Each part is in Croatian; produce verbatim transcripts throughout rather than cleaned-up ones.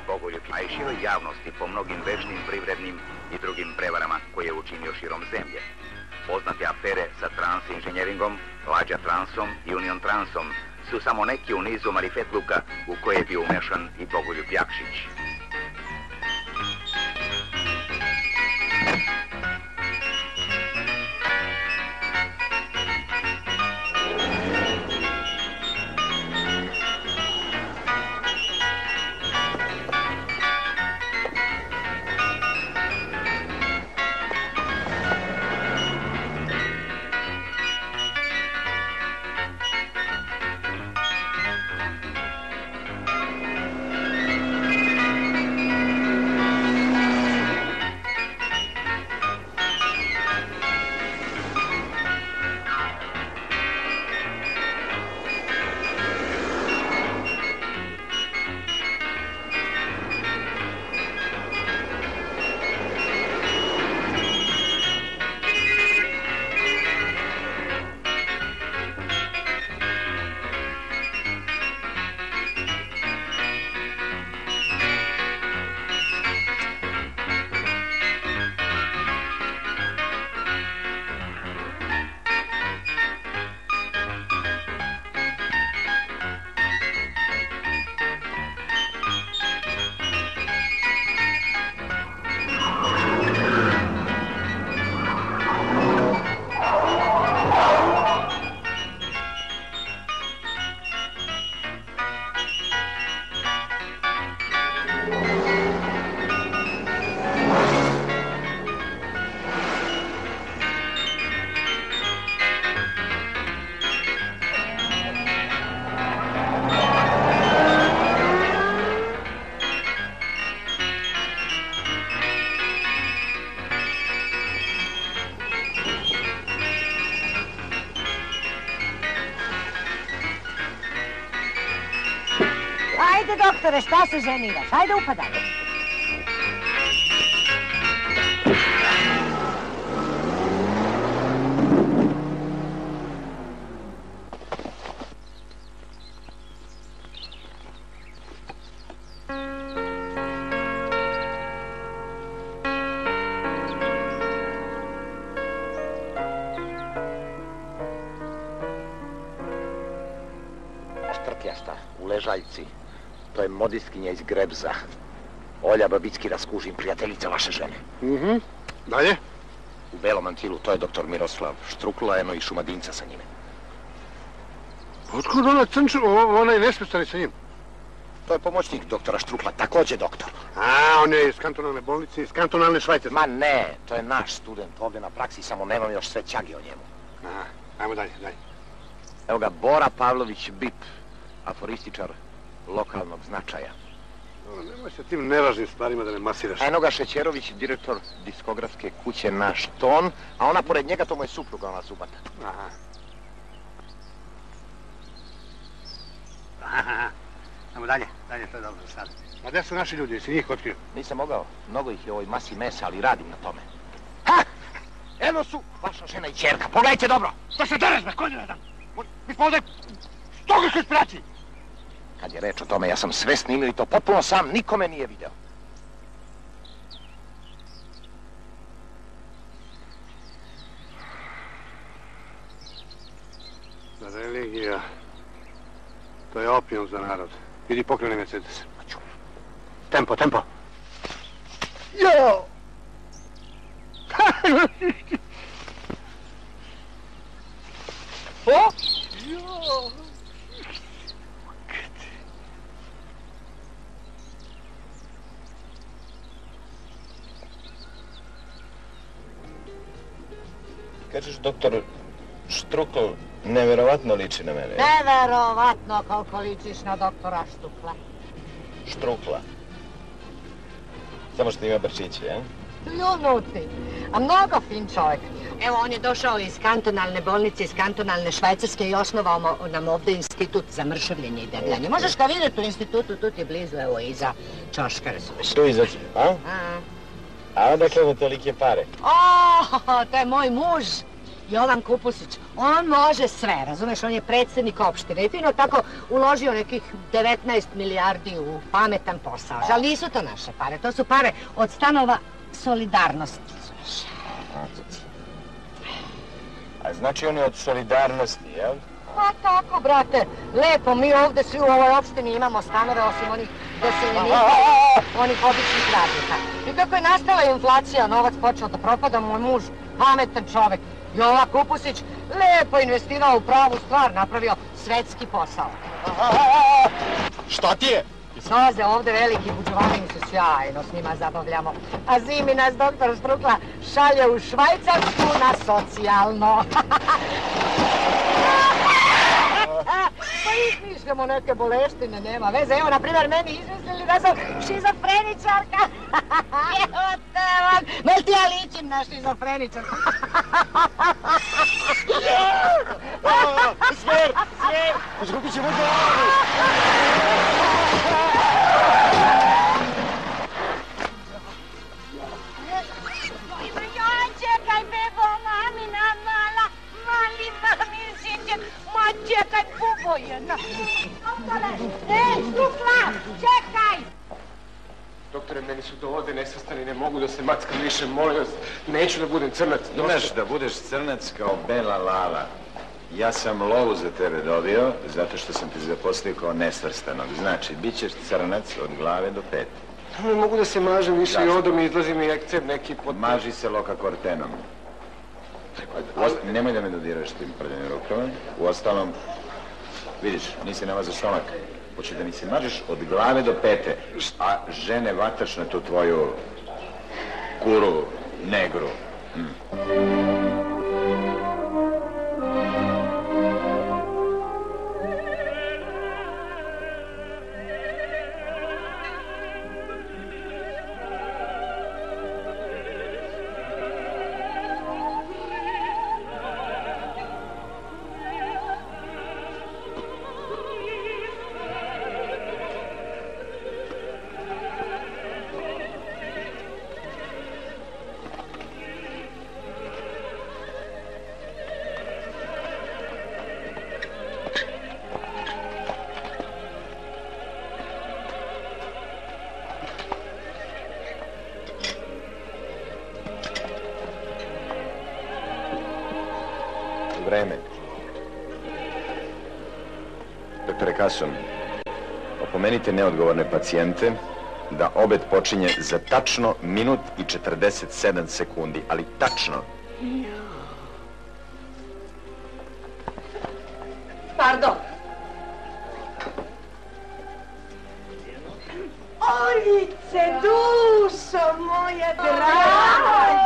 Bogoljub, a i široj javnosti po mnogim vešnim, privrednim i drugim prevarama koje je učinio širom zemlje. Poznate afere sa Transinženjeringom, Lađa Transom i Union Transom su samo neki u nizu marifetluka u koje je bio umešan i Bogoljub Jakšić. Doktore, šta se ženiraš? Hajde upadaj. Štrpljasta u ležaljci. To je modistkinja iz Grebza. Olja Babicki, raskužim, prijateljica vaše žene. Mhm. Dalje? U belom mantilu, to je doktor Miroslav Štrukla, eno i Šumadinca sa njime. Otkud ona crnča, ona je nesmestani sa njim? To je pomoćnik doktora Štrukla, također doktor. A, on je iz kantonalne bolnice, iz kantonalne Švajcarske. Ma ne, to je naš student ovdje na praksi, samo nemam još sve ćagi o njemu. Aha, ajmo dalje, dalje. Evo ga, Bora Pavlović Bip, aforističar lokalnog značaja. O, nemoj se tim nevažnim stvarima da ne masiraš. Eno ga Šećerović, direktor diskografske kuće Naš ton, a ona pored njega, to mu je supruga, ona Zubata. Aha. Aha, ajmo dalje, dalje, to je dobro sad. A gdje su naši ljudi, jesi njih otkrio? Nisam mogao, mnogo ih je u ovoj masi mesa, ali radim na tome. Ha! Eno su vaša žena i ćerka, pogledajte dobro! Što se dereš, bez konja jedan? Mi smo ovdje stoga su inspiraciji! Kad je reč o tome, ja sam sve snimio i to potpuno sam, nikome nije video. Religija, to je opijum za narod. Idi pokreni Mercedes. Tempo, tempo. Jo! O! Jo! Kažeš, doktor Štrukl neverovatno liči na mene. Neverovatno koliko ličiš na doktora Štukla. Štrukla. Samo što ima brčiće, ja? Ljunuti, a mnogo fin čovjek. Evo, on je došao iz kantonalne bolnice, iz kantonalne Švajcarske i osnovao nam ovdje institut za mršavljenje i debljanje. Možeš ga vidjeti u institutu, tu ti blizu, evo, iza čoška, razumiješ. Tu iza, a? A. A odakle mu tolike pare? O, to je moj muž. Jovan Kupusić, on može sve, razumeš, on je predsjednik opštine i fino tako uložio nekih devetnaest milijardi u pametan posao. Žal, nisu to naše pare, to su pare od stanova solidarnosti. A znači on je od solidarnosti, jel? Pa tako, brate, lepo, mi ovdje svi u ovoj opštini imamo stanove, osim onih doseljenika, onih običnih radnika. I kako je nastala inflacija, novac počeo da propada, moj muž, pametan čovek, Jovan Kupusić, lepo investirao u pravu stvar, napravio svetski posao. Šta ti je? Dolaze ovdje veliki buđovani, mi se sjajno s njima zabavljamo. A zimi nas doktor Štrukla šalje u Švajcarsku na socijalno. Pa izmišljamo neke boleštine, nema veze. Evo, na primjer, meni izmislili da sam šizofreničarka. Evo te vam, mel ti ja ličim na šizofreničarku? Smer, smer, izgubit ćemo glavu. Čekaj, bebo, mamina mala, mali mamin sinđek, ma čekaj, bubo jedna. Doktore, ej, Štrukla, čekaj! Doktore, meni su do ovde nesvrstani, ne mogu da se mackam više, molim vas, neću da budem crnac. Imaš da budeš crnac kao bela lala. Ja sam lovu za tebe dobio, zato što sam te zaposlio kao nesvrstanog. Znači, bit ćeš crnac od glave do pete. Ne mogu da se mažem više i odom i izlazi mi ekcem neki pot... Maži se lokakortenom. Nemoj da me dodiraš tim prljavim rukama. Uostalom, vidiš, nisi namazao stomak. Hoće da mi se mažeš od glave do pete, a žene vataš na tu tvoju kuru negru. Mm. Vreme. Doktore Kason, opomenite neodgovorne pacijente da obed počinje za tačno minut i četrdeset sedam sekundi, ali tačno. Pardon. Olice, dušo moja draga.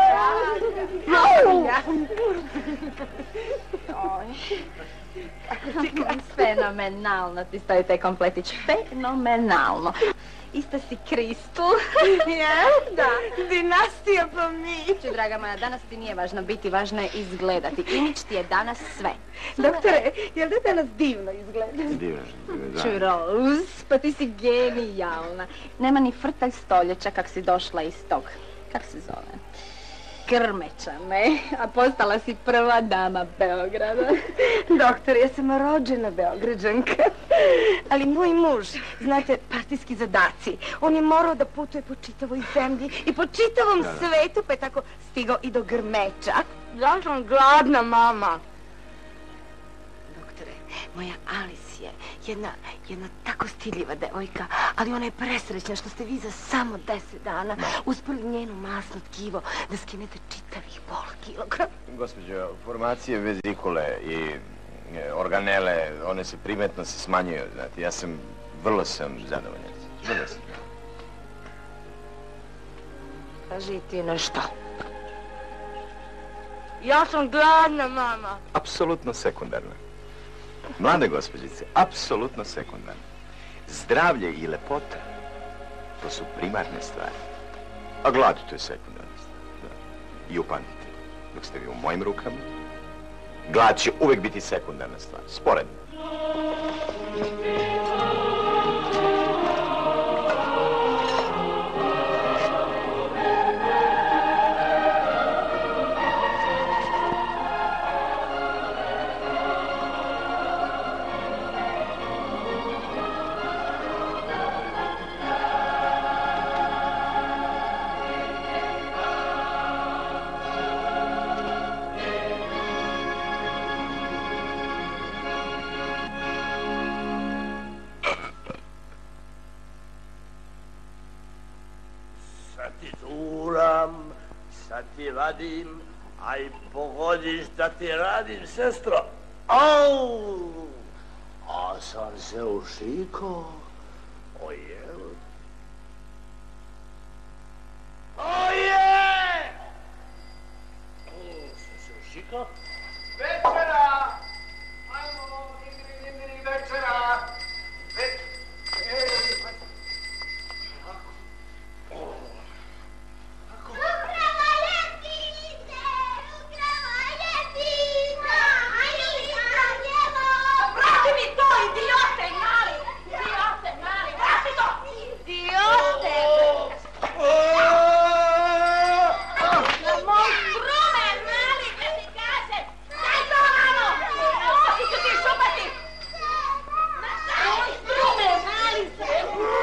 Fenomenalno ti stoji taj kompletić, fenomenalno. Ista si Kristul. Ja? Da. Dinastija pa mi. Če, draga moja, danas ti nije važno biti, važno je izgledati. Imidž ti je danas sve. Doktore, jel da danas divno izgleda? Divno, da. Ču, Rose, pa ti si genijalna. Nema ni frtalj stoljeća kak si došla iz tog, kak se zove? Krmeća me, a postala si prva dama Beograda. Doktor, ja sam rođena Beograđanka, ali moj muž, znate, partijski zadaci, on je morao da putuje po čitavoj zemlji i po čitavom da, da. svetu, pa je tako stigao i do Grmeča. Ja sam gladna, mama. Doktore, moja Alice je jedna, jedna tako stidljiva devojka, ali ona je presrećna što ste vi za samo deset dana uspeli njenu masno tkivo da skinete čitavih pola kilograma. Gospođo, formacije vezikule i organele, one se primetno se smanjuju, znate, ja sam, vrlo sam zadovoljan. Vrlo sam. Kaži ti nešto. Ja sam gladna, mama. Apsolutno sekundarno. Mlade gospođice, apsolutno sekundarno. Zdravlje i lepota, to su primarne stvari. A glad, to je sekundarna stvar. I upamtite, dok ste vi u mojim rukama, glad će uvek biti sekundarna stvar, sporedno. ti curam, sad ti vadim, aj pogodiš da ti radim, sestro. Au! A sam se ušiko. Ojel. Oje! O, sam se ušiko. Večera! Ajmo, Ingrid, Ingrid, večera! Uprava Ljepinice! Uprava Ljepina! Ajlica, djevo! Vrati mi to, idiote, mali! Idiote, mali! Vrati to! Idiote! Na moj strumen, mali, kad ti kažem! Daj to, malo! Oči ću ti šupati! Na moj strumen, mali se!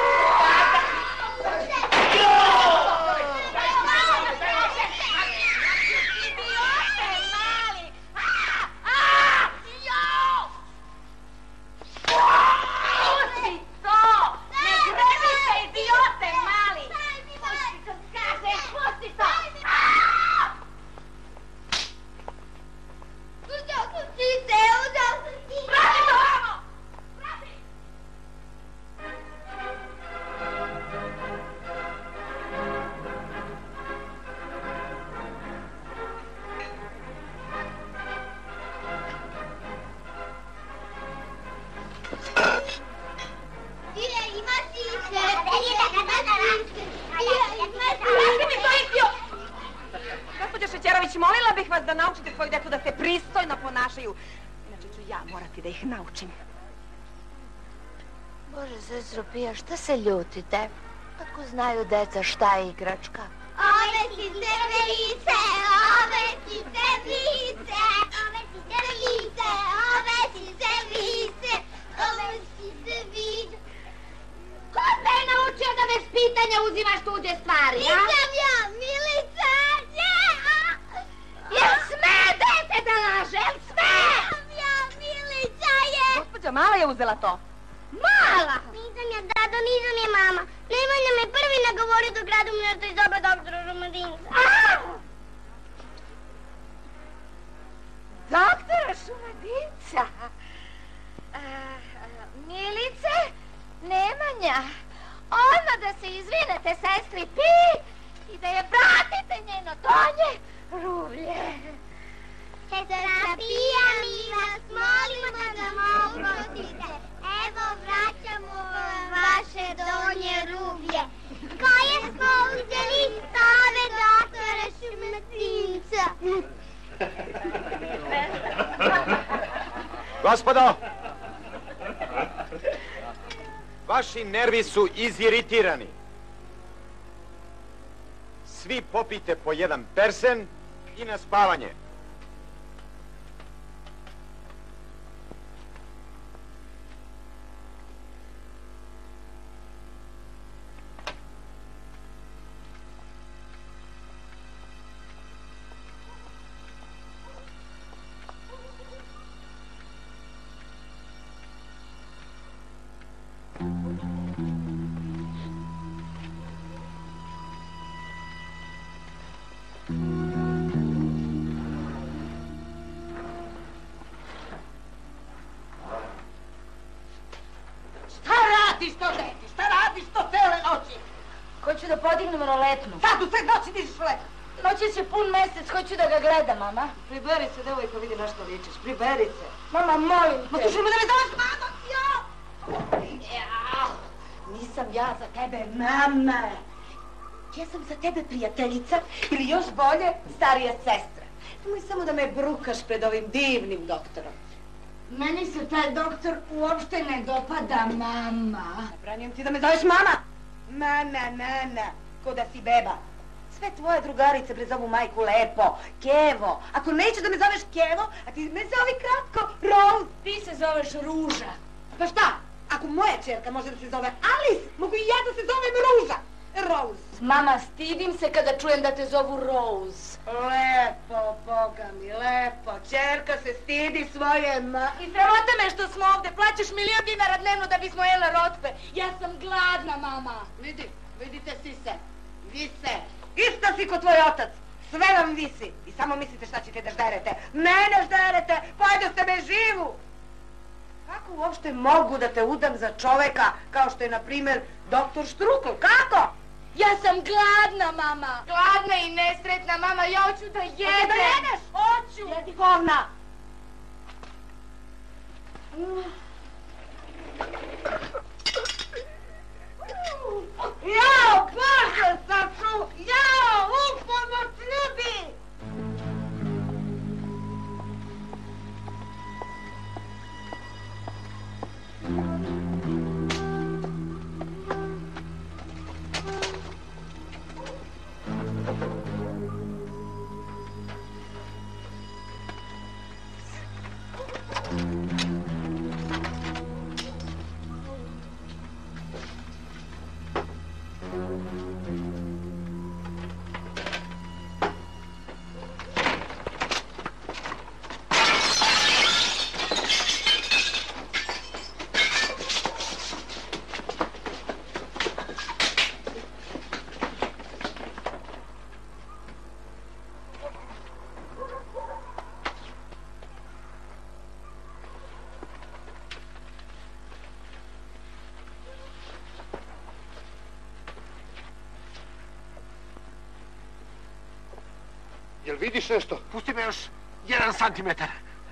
Gospođo Šećerović, molila bih vas da naučite svoju decu da se pristojno ponašaju. Inače ću ja morati da ih naučim. Bože, sestro Pija, šta se ljutite? Ako znaju deca šta je igračka? Ove si crvenice, ove si crvenice, ove si crvenice, ove si crvenice, ove si crvenice. Ko te je naučio da bez pitanja uzimaš tuđe stvari, a? Nisam ja, Milica, ne! Jel sme dete da laže, jel sme? Nisam ja, Milica je! Gospođa Mala je uzela to. Mala! Nisam ja, Dado, nisam je mama. Nemanja me prvi nagovorio da gradom nešto iz oba doktora Šumadinca. Doktora Šumadinca? Milice, Nemanja, odmah da se izvinete sestri Pi i da je vratite njeno donje ruvlje. Sestra Pija, mi vas molimo da nam oprostite. Evo vraćamo vaše donje ruvlje, koje smo uzeli s ove doktora Šumadinca. Gospodo! Vaši nervi su iziritirani. Svi popijte po jedan persen i na spavanje. Hoću da podignem roletnu. Sad u sred noći dižeš roletnu. Noći će pun mesec, hoću da ga gledam, mama. Priberi se, devojko, vidi na što ličiš. Priberi se. Mama, molim te. Ma slušaj, da me zoveš mama, ja! Ja, nisam ja za tebe mama. Ja sam za tebe prijateljica ili još bolje, starija sestra. Nemoj samo da me brukaš pred ovim divnim doktorom. Meni se taj doktor uopšte ne dopada, mama. Zabranjujem ti da me zoveš mama. Mana, nana, ko da si beba. Sve tvoje drugarice prezovu majku lepo, Kevo. Ako nećeš da me zoveš Kevo, a ti me zovi kratko Rose. Ti se zoveš Ruža. Pa šta? Ako moja čerka može da se zove Alice, mogu i ja da se zovem Ruža. Rose. Mama, stidim se kada čujem da te zovu Rose. Lepo, Boga mi, lepo. Čerka se stidi svoje ma... I sramota me što smo ovde. Plaćaš milijon dinara dnevno da bismo jele rotpe. Ja sam gladna, mama. Vidi, vidite sise. Vise. Isto si ko tvoj otac. Sve vam visi. I samo mislite šta ćete da žderete. Mene žderete, pa da ste me živu. Kako uopšte mogu da te udam za čoveka kao što je, na primjer, doktor Štrukl? Kako? Ja sam gladna, mama. Gladna i nesretna, mama, ja hoću da jedem. Hoće da jedeš? Hoću. Jedi govna. Jao, Bože, saču! Jao, u pomoć ljudi! Jel vidiš nešto? Pusti me još jedan santimetar.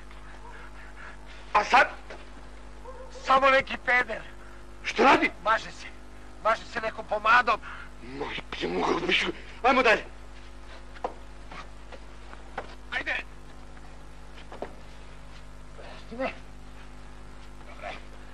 A sad? Samo neki peder. Što radi? Maže se. Maže se nekom pomadom. Majke mogu bišu. Ajmo dalje. Ajde. Pusti me. Dobre.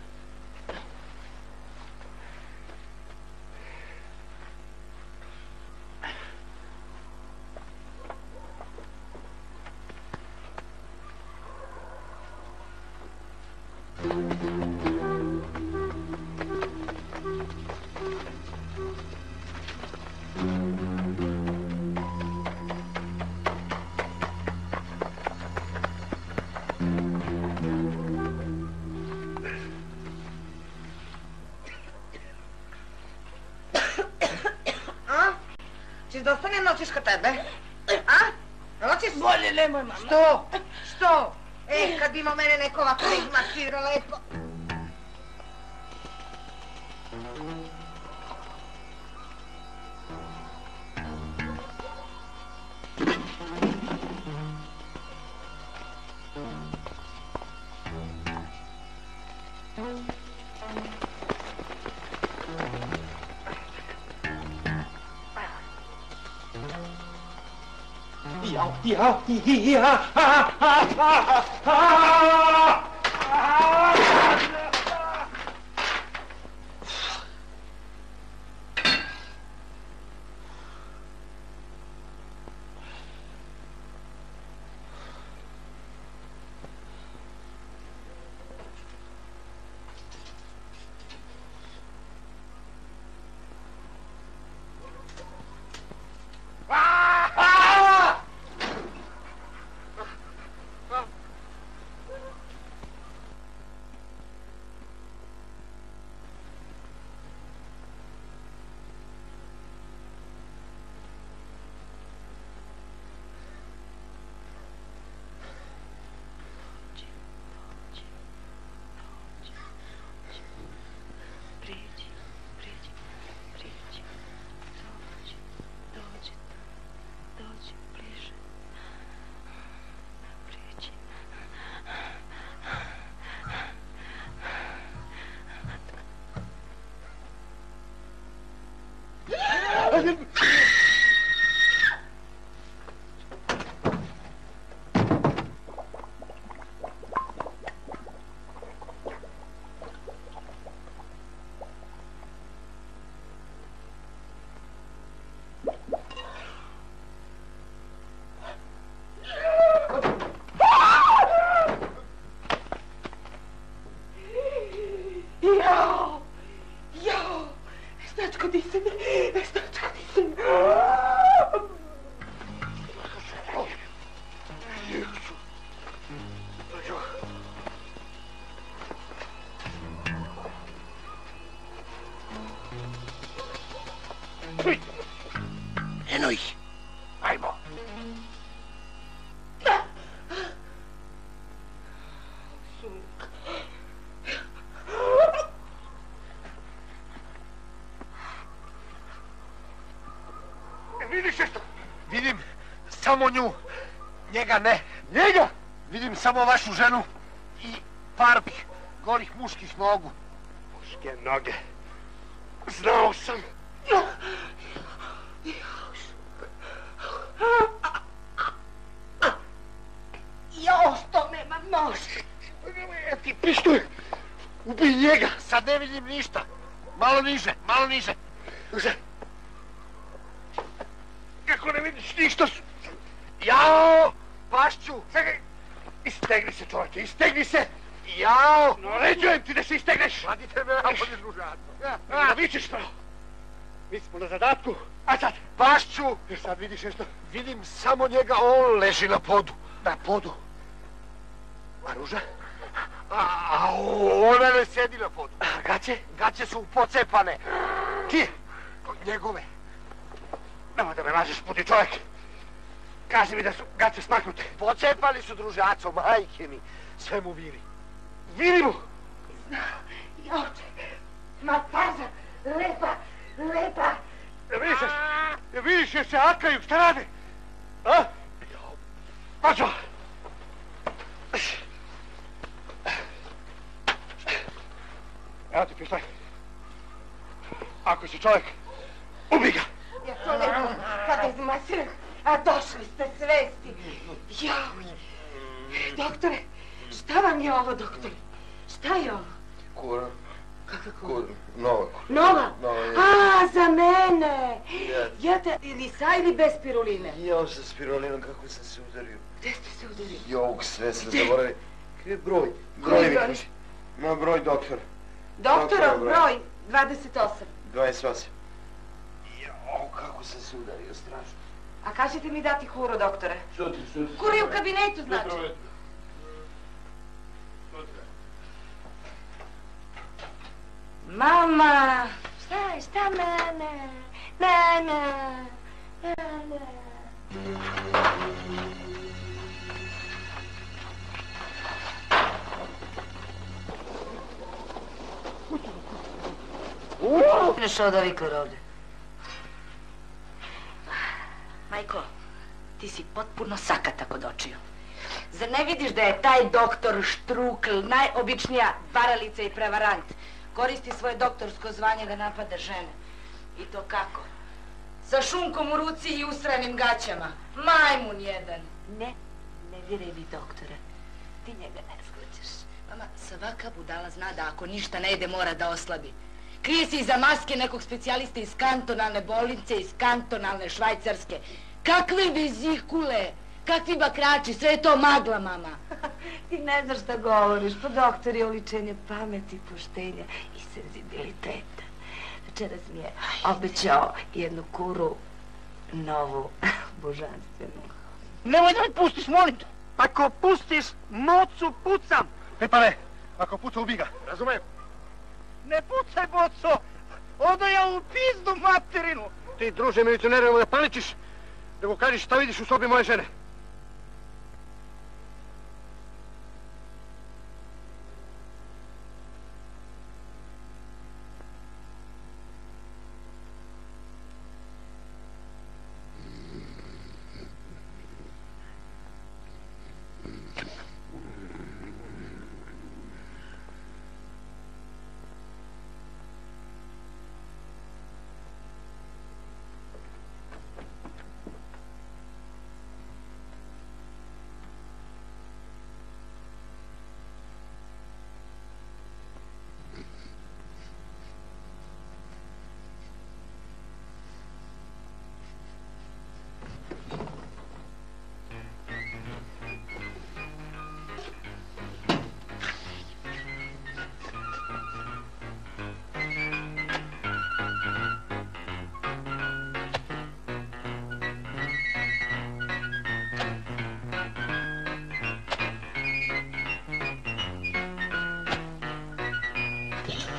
Češ da ostanem noćiš kod tebe? A? Noćiš? Bolje nemoj, mama. Što? Što? E, kad bi imao mene neko ovako da ih masira lepo. Ja, ja, ja, ha, ha, ha, ha, Jao! Jao! Stačko, di se mi? Stačko, di se mi? Eno ih. Ajmo. Vidiš nešto? Vidim samo nju. Njega ne. Njega? Vidim samo vašu ženu i par golih muških nogu. Muške noge. Znao sam. Jo, što nema nož. Ti pištolj. Ubij njega. Sad ne vidim ništa. Malo niže, malo niže. Niže. Kako ne vidiš ništa? Jao! Pašću! Čekaj! Istegni se, čovječe, istegni se! Jao! Naređujem ti da se istegneš! Vadite me, a bolje družatno. Da vičeš pravo. Mi smo na zadatku. A sad? Pašću! Jer sad vidiš nešto? Vidim samo njega, on leži na podu. Na podu. A ruža? A, a ona ne sedi na podu. A gaće? Gaće su pocepane. Čije? Njegove. Nemoj da me lažeš, puti čovjek. Kaži mi da su gaće smaknute. Pocepali su družaco, majke mi. Sve mu viri. Viri mu! Joče, ma Tarzan, lepa, lepa. Je vidiš se, je vidiš je se akaju, šta rade? A? Pađo! Evo ti pištolj. Ako si čovjek, ubij ga! Ja to ne znam, kada izmasiram, a došli ste svesti. Jao, doktore, šta vam je ovo, doktore? Šta je ovo? Kura. Kakva kura? Kura. Nova. Nova? Nova je. A, za mene! Yes. Jete ili sa ili bez spiruline? Jao sa spirulinom, kako sam se udario. Gde ste se udario? Jok, sve sam Gde? zaboravio. Gdje broj? Koji Broj mi broj? kaži. Ma broj doktor. Doktorov broj dvadeset osam. dvadeset osam. Jao, kako sam se udario, strašno. A kažete mi dati kuru, doktore? Sutra, sutra. Kuru je u kabinetu, znači? Mama! Šta je, šta mene? Mene! Mene! Nešto da vikar ovdje. Majko, ti si potpuno sakat kod očiju. Zar ne vidiš da je taj doktor Štrukl najobičnija varalica i prevarant? Koristi svoje doktorsko zvanje da napada žene. I to kako? Sa šunkom u ruci i usranim gaćama. Majmun jedan. Ne, ne vjeruj mi, doktore. Ti njega ne shvaćaš. Mama, svaka budala zna da ako ništa ne ide mora da oslabi. Krije se iza maske nekog specijaliste iz kantonalne bolnice, iz kantonalne švajcarske. Kakve vezikule, kakvi bakrači, sve je to magla, mama. Ti ne znaš šta govoriš, pa doktor je oličenje pameti, poštenja i senzibiliteta. Večeras mi je obećao jednu kuru, novu, božanstvenu. Nemoj da me pustiš, molim te. Ako pustiš, mocu pucam. E pa ne, ako puca ubij ga, razumijem? Ne pucaj, boco! Odo ja u pizdu materinu! Ti, druže, milicioner, nemoj da paničiš, nego kažeš šta vidiš u sobi moje žene.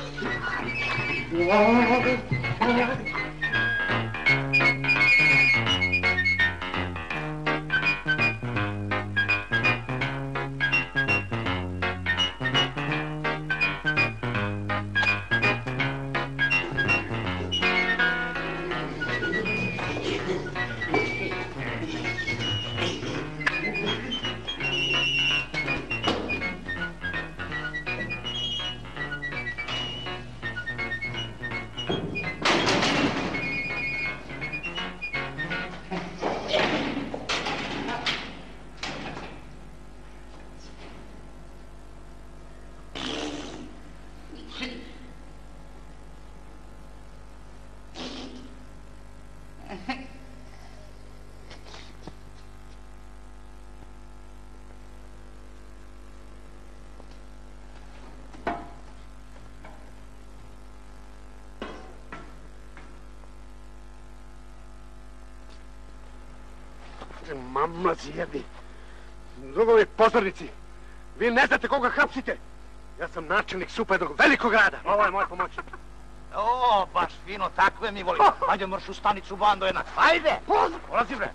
Yeah. Mamlazi jedni. Drugovi pozornici, vi ne znate koga hapsite. Ja sam načelnik SUP-a jednog velikog grada. Ovo je moj pomoćnik. O, baš fino, takve mi volimo. Ajde, mrš u stanicu, bando jednak. Ajde! Polazi, bre!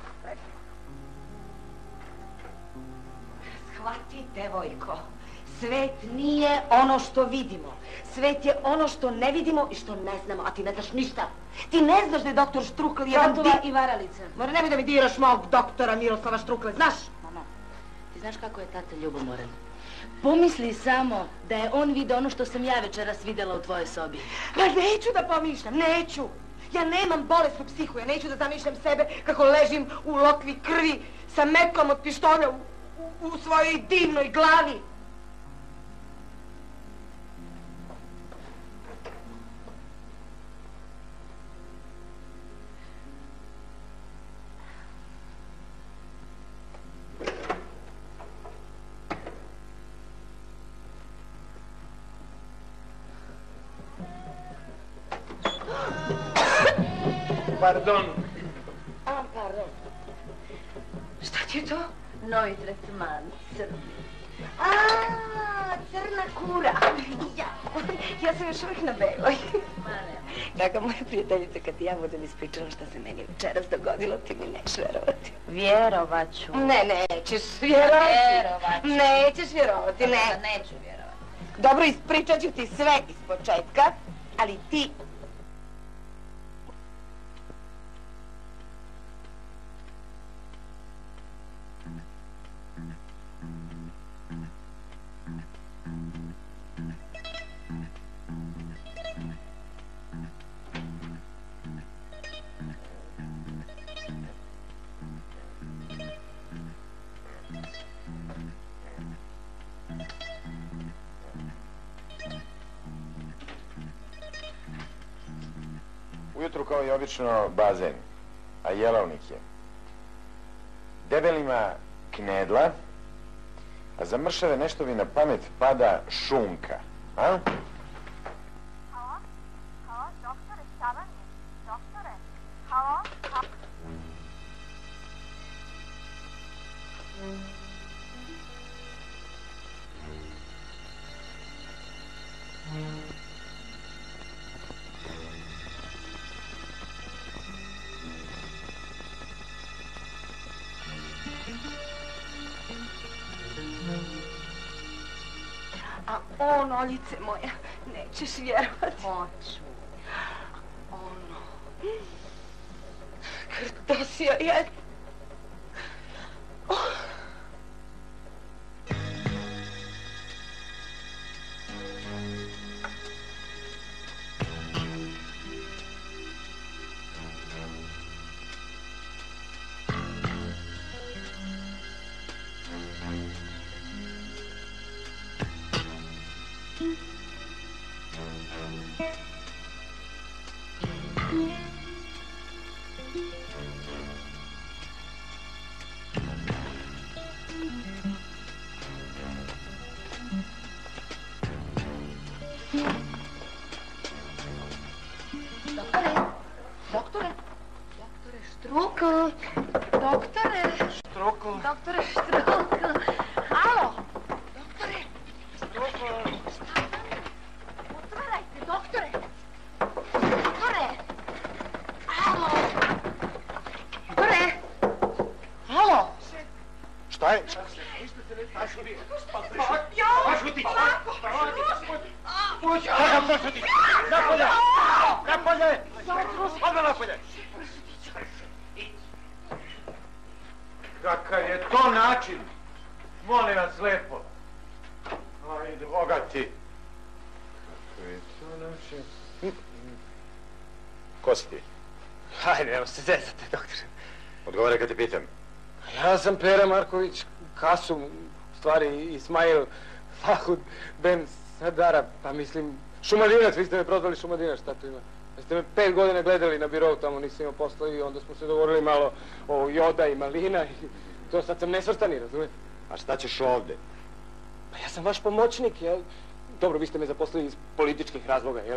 Shvati, devojko. Svet nije ono što vidimo. Svet je ono što ne vidimo i što ne znamo, a ti ne znaš ništa. Ti ne znaš da je doktor Štrukl jedan... Gotova i varalica. Mora, nemoj da mi diraš mog doktora Miroslava Štrukle, znaš? Mama, ti znaš kako je tata ljubomoran? Pomisli samo da je on vidio ono što sam ja večeras vidjela u tvojoj sobi. Ma neću da pomišljam, neću. Ja nemam bolesnu psihu, ja neću da zamišljam sebe kako ležim u lokvi krvi sa metkom od pištolja u, u, u svojoj divnoj glavi. Pardon. A, pardon. Šta ti je to? Novi tretman, crni. A, crna kura. Ja, ja sam još uvijek na beloj. Draga moja prijateljica, kad ti ja budem ispričala šta se meni večeras dogodilo, ti mi neš vjerovati. Vjerovat ću. Ne, nećeš vjerovati. Vjerovat ću. Nećeš vjerovati, ne. Neću vjerovati. Dobro, ispričat ću ti sve iz početka, ali ti... Ujutru kao i obično bazen, a jelovnik je. Debelima knedla, a za mršave nešto mi na pamet pada šunka, a? Halo? Halo, doktore, šta vam je? Doktore? Halo? Halo? A on, Oljice moja, nećeš vjerovati. Hoću. Ono. Krtosija je... Oh. Doktore, doktore, doktore Štrukl, doktore, Štrukl. doktore Štrukl, alo, doktore, Štrukl. otvarajte, doktore, doktore, alo, doktore, alo. Šta je? A šuti. Jo, A šuti. polako. Uđi, a šuti. Napolje. Napolje. Odmah napolje. Kakav je to način? Molim vas lepo. Ajde, Boga ti. Kakav je to način? Ko si ti? Hajde, evo se zezate, doktore. Odgovaraj kad te pitam. Ja sam Pera Marković, Kasum, u stvari Ismail, Fahud, Ben Sadara, pa mislim, Šumadinac, vi ste me prozvali Šumadinac, šta tu ima? Jeste ste me pet godina gledali na birou, tamo nisam imao posla i onda smo se dogovorili malo o joda i malina i to sad sam nesvrstani, razumijete? A šta ćeš ovde? Pa ja sam vaš pomoćnik, jel? Dobro, vi ste me zaposlili iz političkih razloga, jel?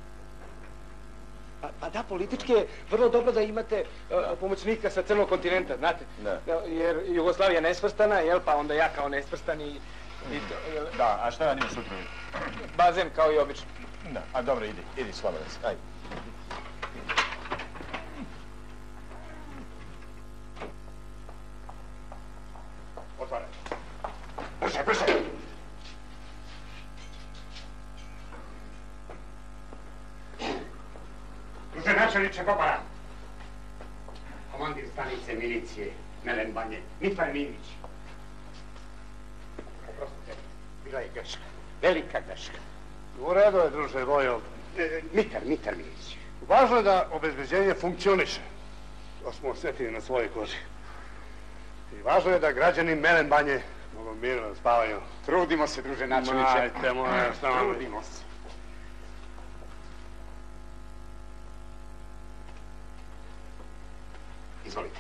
Pa, pa da, politički je vrlo dobro da imate uh, pomoćnika sa crnog kontinenta, znate? Da. Jer Jugoslavija je nesvrstana, jel? Pa onda ja kao nesvrstan i... i to, jel? Da, a šta radimo sutra? Bazen kao i obično. Da, a dobro, idi, idi, slobodan si, ajde. Otvaraj. Brže, brže! Druže načelniče Bobara, komandir stanice milicije Melen Banje, Mitar Minić. Oprostite, bila je greška, velika greška. U redu je, druže Vojo. E, Mitar, Mitar Minić. Važno je da obezbeđenje funkcioniše. To smo osjetili na svojoj koži. I važno je da građani Melen Banje mogu mirno da spavaju. Trudimo se, druže načelniče. Majte moja, šta vam? Trudimo se. Izvolite.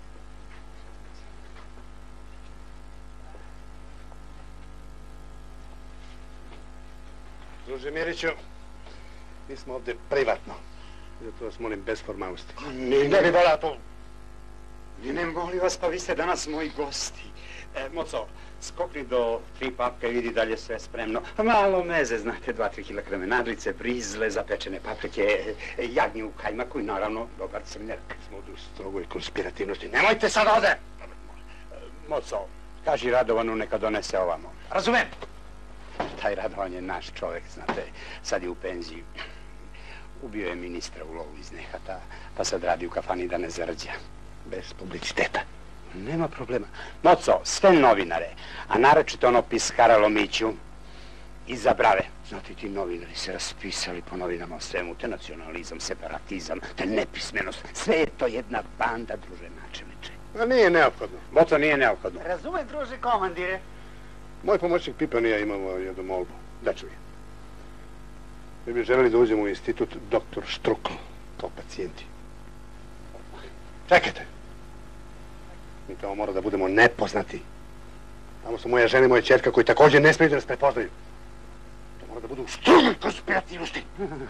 Druže Miriću, mi smo ovdje privatno. Zato vas molim bez formalnosti. Ne, ne bi volao to. Ne, ne, molim vas, pa vi ste danas moji gosti. E, Moco, skokni do tri papke i vidi dalje sve spremno. Malo meze, znate, dva, tri kila kremenadlice, brizle, zapečene paprike, jagnju u kajmaku i naravno dobar crnjak. Smo u strogoj konspirativnosti. Nemojte sad ovde! Moco, kaži Radovanu neka donese ovamo. Razumem? Taj Radovan je naš čovjek, znate, sad je u penziji. Ubio je ministra u lovu iz nehata, pa sad radi u kafani da ne zarđa. Bez publiciteta. Nema problema. Moco, sve novinare, a naročito ono piskara Lomiću, iza brave. Znate, ti novinari se raspisali po novinama o svemu, te nacionalizam, separatizam, te nepismenost. Sve je to jedna banda, druže načelniče. A nije neophodno. Moco, nije neophodno. Razume, druže komandire. Moj pomoćnik Pipan i ja imamo jednu molbu. Da čuje. Mi bi želeli da uđemo u institut doktor Štrukl kao pacijenti. Čekajte. Mi tamo mora da budemo nepoznati. Tamo su moja žena i moja čerka koji također ne smiju da nas prepoznaju. To mora da budu strugoj konspirativnosti.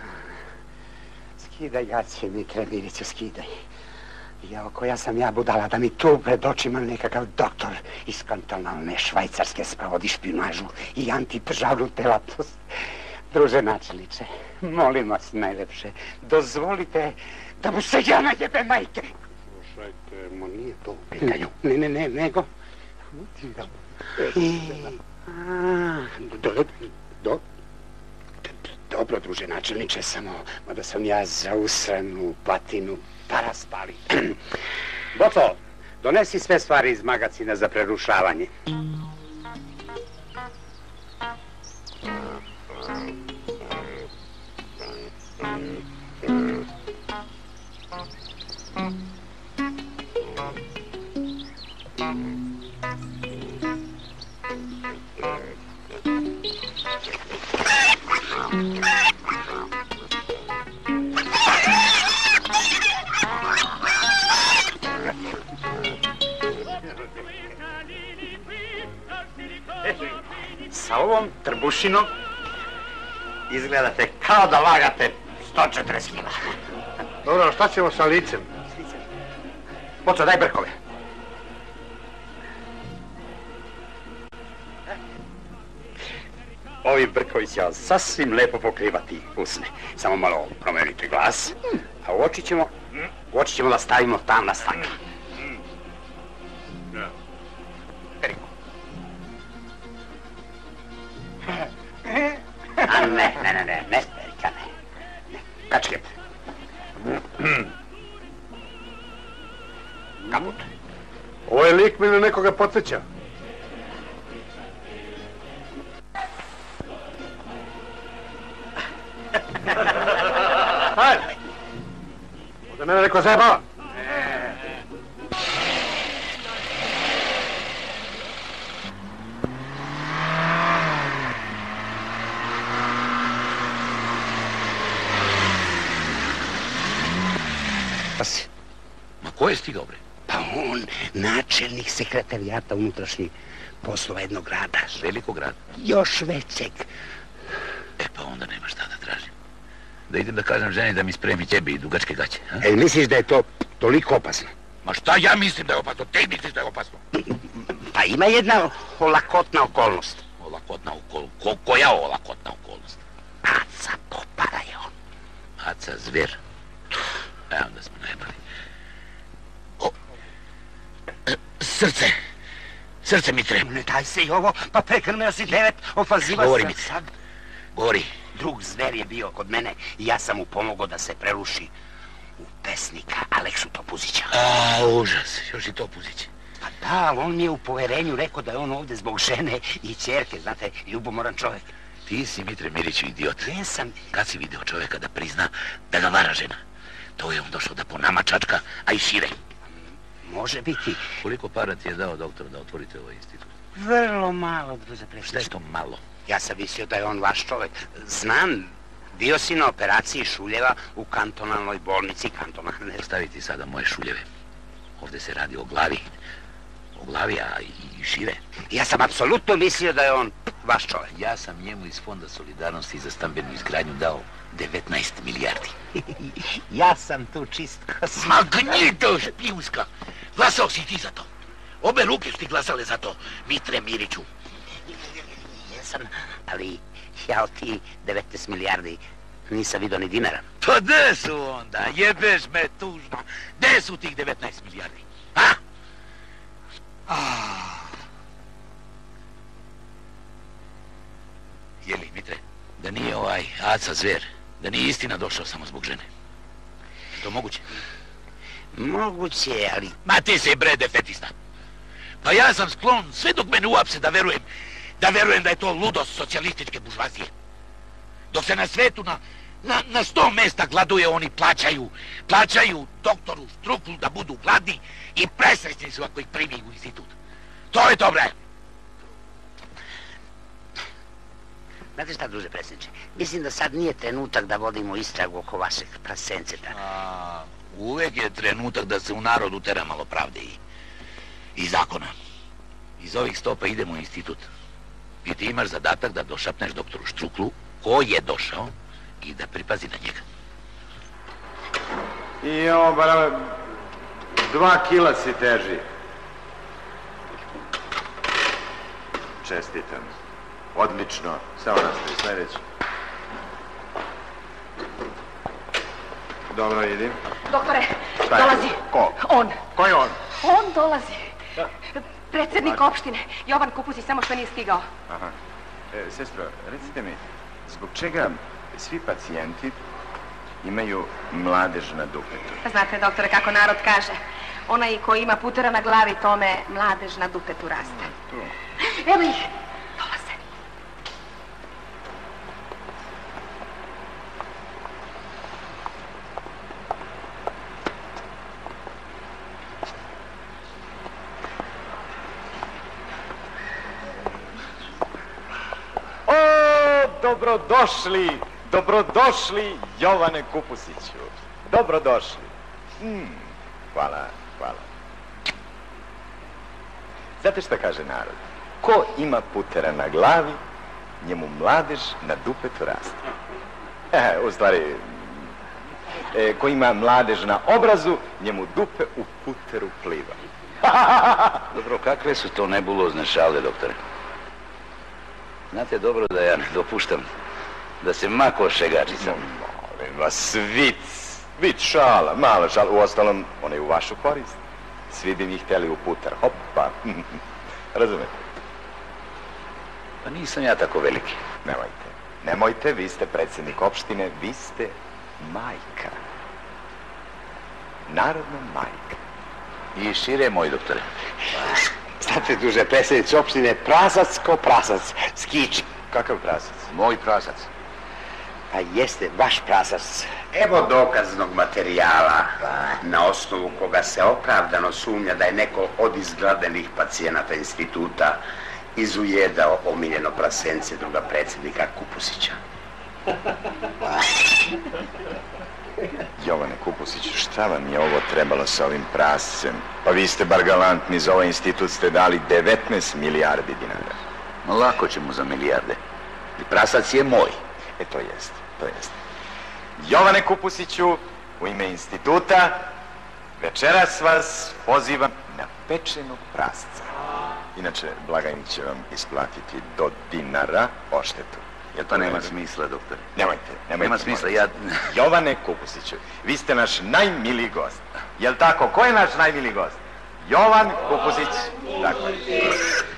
Skidaj gaće, Mitre Miriću, skidaj. Jao, koja sam ja budala da mi tu pred očima nekakav doktor iz kantonalne Švajcarske sprovodi špionažu i antidržavnu delatnost. Druže načelniče, molim vas najlepše, dozvolite da mu se ja najebe majke. Slušajte, mo nije to u pitanju. Ne, ne, ne, nego... Dobro, druže načelniče, samo mada sam ja zausran u patinu, pa raspali. Boco, donesi sve stvari iz magacina za prerušavanje. Sa ovom trbušinom izgledate kao da vagate sto četrdeset kila. Dobro, šta ćemo sa licem? Boco, daj brkove. Ovi brkovi će vas sasvim lepo pokrivati usne. Samo malo promenite glas, a u oči ćemo, u oči ćemo da stavimo tamna stakla. Periku. A ne, ne, ne, ne, ne, perika, ne. Ne, kačket. Kaput. Ovo je lik mi na nekoga podsjeća. Hajde! Ovdje mene neko zajebava. Ma ko je stigao, bre? Pa on, načelnik sekretarijata unutrašnjih poslova jednog grada. Velikog grada? Još većeg. E pa onda nema šta da tražim. Da idem da kažem ženi da mi spremi ćebe i dugačke gaće. A? E, misliš da je to toliko opasno? Ma šta ja mislim da je opasno? Ti misliš da je opasno? Pa ima jedna olakotna okolnost. Olakotna okolnost? Ko, koja olakotna okolnost? Aca Popara je on. Aca zver. E, onda smo najbali. O, e, srce. Srce mi treba. Ne daj se i ovo, pa prekrmeo si devet ofaziva. Govori mi sad. Govori. Drug zver je bio kod mene i ja sam mu pomogao da se preruši u pesnika Aleksu Topuzića. A, užas. Još i Topuzić. Pa da, ali on mi je u poverenju rekao da je on ovdje zbog žene i ćerke, znate, ljubomoran čovjek. Ti si, Mitre Miriću, idiot. Jesam. Kad si video čovjeka da prizna da ga vara žena? To je on došao da po nama čačka, a i šire. Može biti. Koliko para ti je dao doktor da otvorite ovaj institut? Vrlo malo, druže predsjedniče. Šta je to malo? Ja sam mislio da je on vaš čovjek. Znam, bio si na operaciji šuljeva u kantonalnoj bolnici kantonalne. Staviti sada moje šuljeve. Ovdje se radi o glavi. O glavi, a i šire. Ja sam apsolutno mislio da je on vaš čovjek. Ja sam njemu iz Fonda solidarnosti za stambenu izgradnju dao devetnaest milijardi. Ja sam tu čist kos. Ma gnjito špijunska! Glasao si ti za to. Obe ruke su ti glasale za to, Mitre Miriću. Jesam, ali ja od ti devetnaest milijardi nisam vidio ni dinara. Pa gde su onda? Jebeš me tužno. Gde su tih devetnaest milijardi? A? Ah. Jeli, Mitre, da nije ovaj Aca zver, da nije istina došao samo zbog žene? Je to moguće? Moguće je, ali... Ma ti si bre defetista. Pa ja sam sklon sve dok mene uapse da verujem, da verujem da je to ludost socijalističke buržvazije. Dok se na svetu na, na, na sto mesta gladuje, oni plaćaju, plaćaju doktoru Štruklu da budu gladni i presrećni su ako ih primi u institut. To je to, bre! Znate šta, druže predsjedniče, mislim da sad nije trenutak da vodimo istragu oko vašeg prasenceta. A, uvek je trenutak da se u narodu tera malo pravde i, i zakona. Iz ovih stopa idemo u institut. I ti imaš zadatak da došapneš doktoru Štruklu ko je došao i da pripazi na njega. I ovo, bara, dva kila si teži. Čestitam. Odlično. Samo nastavi, sljedeći. Dobro, idim. Doktore, dolazi. Ko? On. Ko je on? On dolazi. Predsjednik opštine, Jovan Kupuzić, samo što nije stigao. Aha. E, sestro, recite mi, zbog čega svi pacijenti imaju mladež na dupetu? Znate, doktore, kako narod kaže, onaj koji ima putera na glavi, tome mladež na dupetu raste. Tu. Evo ih, dolaze. O, dobrodošli, dobrodošli Jovane Kupusiću. Dobrodošli. Mm, hvala, hvala. Znate šta kaže narod? Ko ima putera na glavi, njemu mladež na dupetu raste. E, u stvari, e, ko ima mladež na obrazu, njemu dupe u puteru pliva. Dobro, kakve su to nebulozne šale, doktore? Znate dobro da ja ne dopuštam da se mako šegači sam. Molim vas, vic, vic šala, mala šala, uostalom, ona je u vašu korist. Svi bi mi htjeli u puter, hopa, razumete? Pa nisam ja tako veliki. Nemojte, nemojte, vi ste predsjednik opštine, vi ste majka. Narodna majka. I šire, moj doktore. Znate, duže, predsjednici opštine, prasac ko prasac, skiči. Kakav prasac? Moj prasac. Pa jeste, vaš prasac. Evo dokaznog materijala na osnovu koga se opravdano sumnja da je neko od izgladenih pacijenata instituta izujedao omiljeno prasence druga predsjednika Kupusića. Jovane Kupusiću, šta vam je ovo trebalo sa ovim prascem? Pa vi ste bar galantni, za ovaj institut ste dali devetnaest milijardi dinara. Lako će mu za milijarde. I prasac je moj. E, to jeste, to jeste. Jovane Kupusiću, u ime instituta, večeras vas pozivam na pečenog prasca. Inače, blagajnik će vam isplatiti do dinara odštetu. Jel to nema smisla, doktor? Nemojte, nemojte. Nema smisla, ja... Jovane Kupusiću, vi ste naš najmiliji gost. Jel tako? Ko je naš najmiliji gost? Jovan Kupusić. Tako je.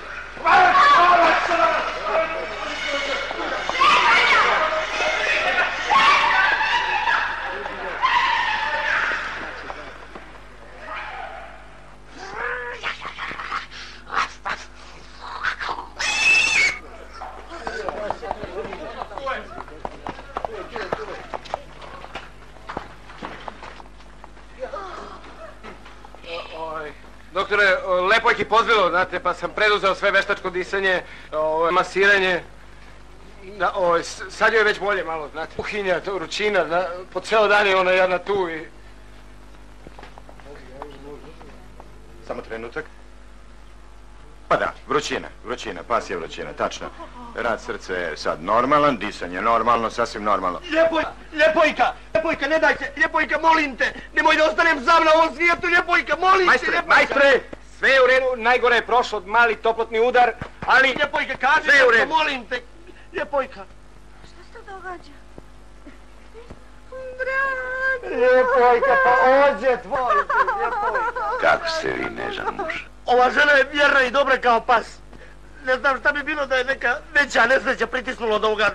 Doktore, lepo ih je pozbilo, znate, pa sam preduzeo sve veštačko disanje, masiranje. Sad joj je već bolje malo, znate. Kuhinja, ručina, po ceo dan je ona jedna tu i... Samo trenutak. Pa da, vrućina, vrućina, pas je vrućina, tačno. Rad srca je sad normalan, disanje normalno, sasvim normalno. Ljepoj, Ljepojka, Ljepojka, ne dajte, Ljepojka, molim te, nemoj da ostanem sam na ovom svijetu, Ljepojka, molim te, Ljepojka. Majstre, sve je u redu, najgore je prošlo, mali toplotni udar, ali... Ljepojka, kaži nešto, molim te, Ljepojka. Šta se to događa? Ljepojka, pa ođe tvoj, Ljepojka. Kako ste vi nežan muž? Ova žena je vjerna i dobra kao pas. Ne znam šta bi bilo da je neka veća nesreća pritisnula od ovoga.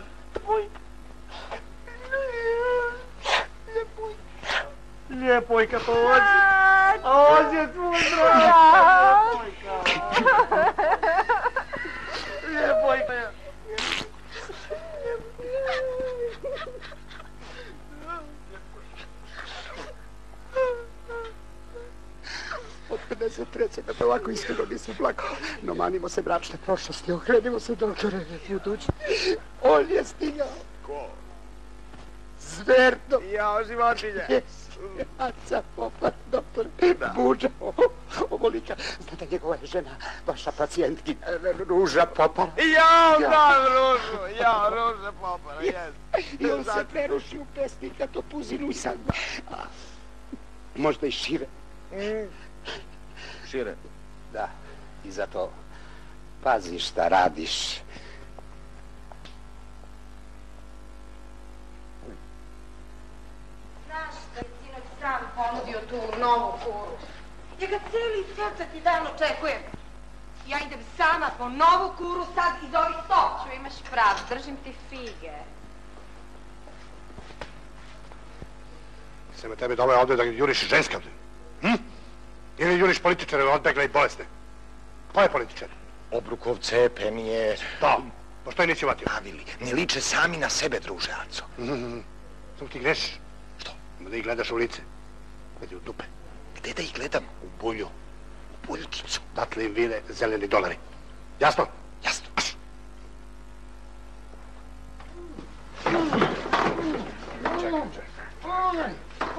Ljepojka, pa ođe. Ođe tvoj drag. Ljepojka. Od pedeset trećeg da ovako iskreno nisam plakao. No manimo se bračne prošlosti, okrenimo se, doktore, budući. On je stigao. Ko? Zverno. Jao, životinje. Aca, popad, doktore. Buđa, ovolika. Znate, njegova je žena, vaša pacijentkinja, Ruža Popara. Jao, znam Ružu, jao, Ruža Popara, jes. I on se preruši u pesnik na to puzinu i sad. Možda i šire. Šire? Da, i zato pazi šta radiš. Znaš da je sinoć sam ponudio tu novu kuru. Ja ga cijeli srcati dan očekujem. Ja idem sama po novu kuru sad iz ovih sto. Ču, imaš prav, držim ti fige. Sve me tebe doveo ovdje da juriš ženske ovdje. Hm? Ili juriš političare odbegle i bolesne? Ko je političar? Obrukovce, premijer... Da, pa što je nisi uvatio? Pravili, ne liče sami na sebe, druže, Aco. Mm-hmm. Samo ti grešiš. Što? Ima da ih gledaš u lice. Gledi u dupe. Gde da ih gledam? U bulju. U buljkicu. Datle im vire zeleni dolari. Jasno? Jasno. Čekaj, čekaj.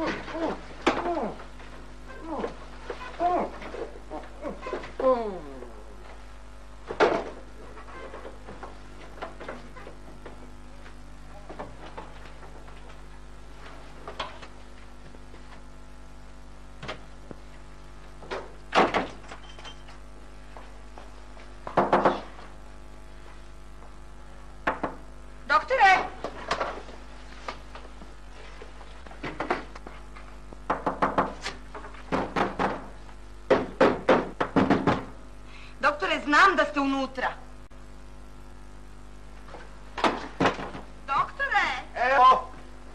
Doktore! Doktore, znam da ste unutra. Doktore! Evo!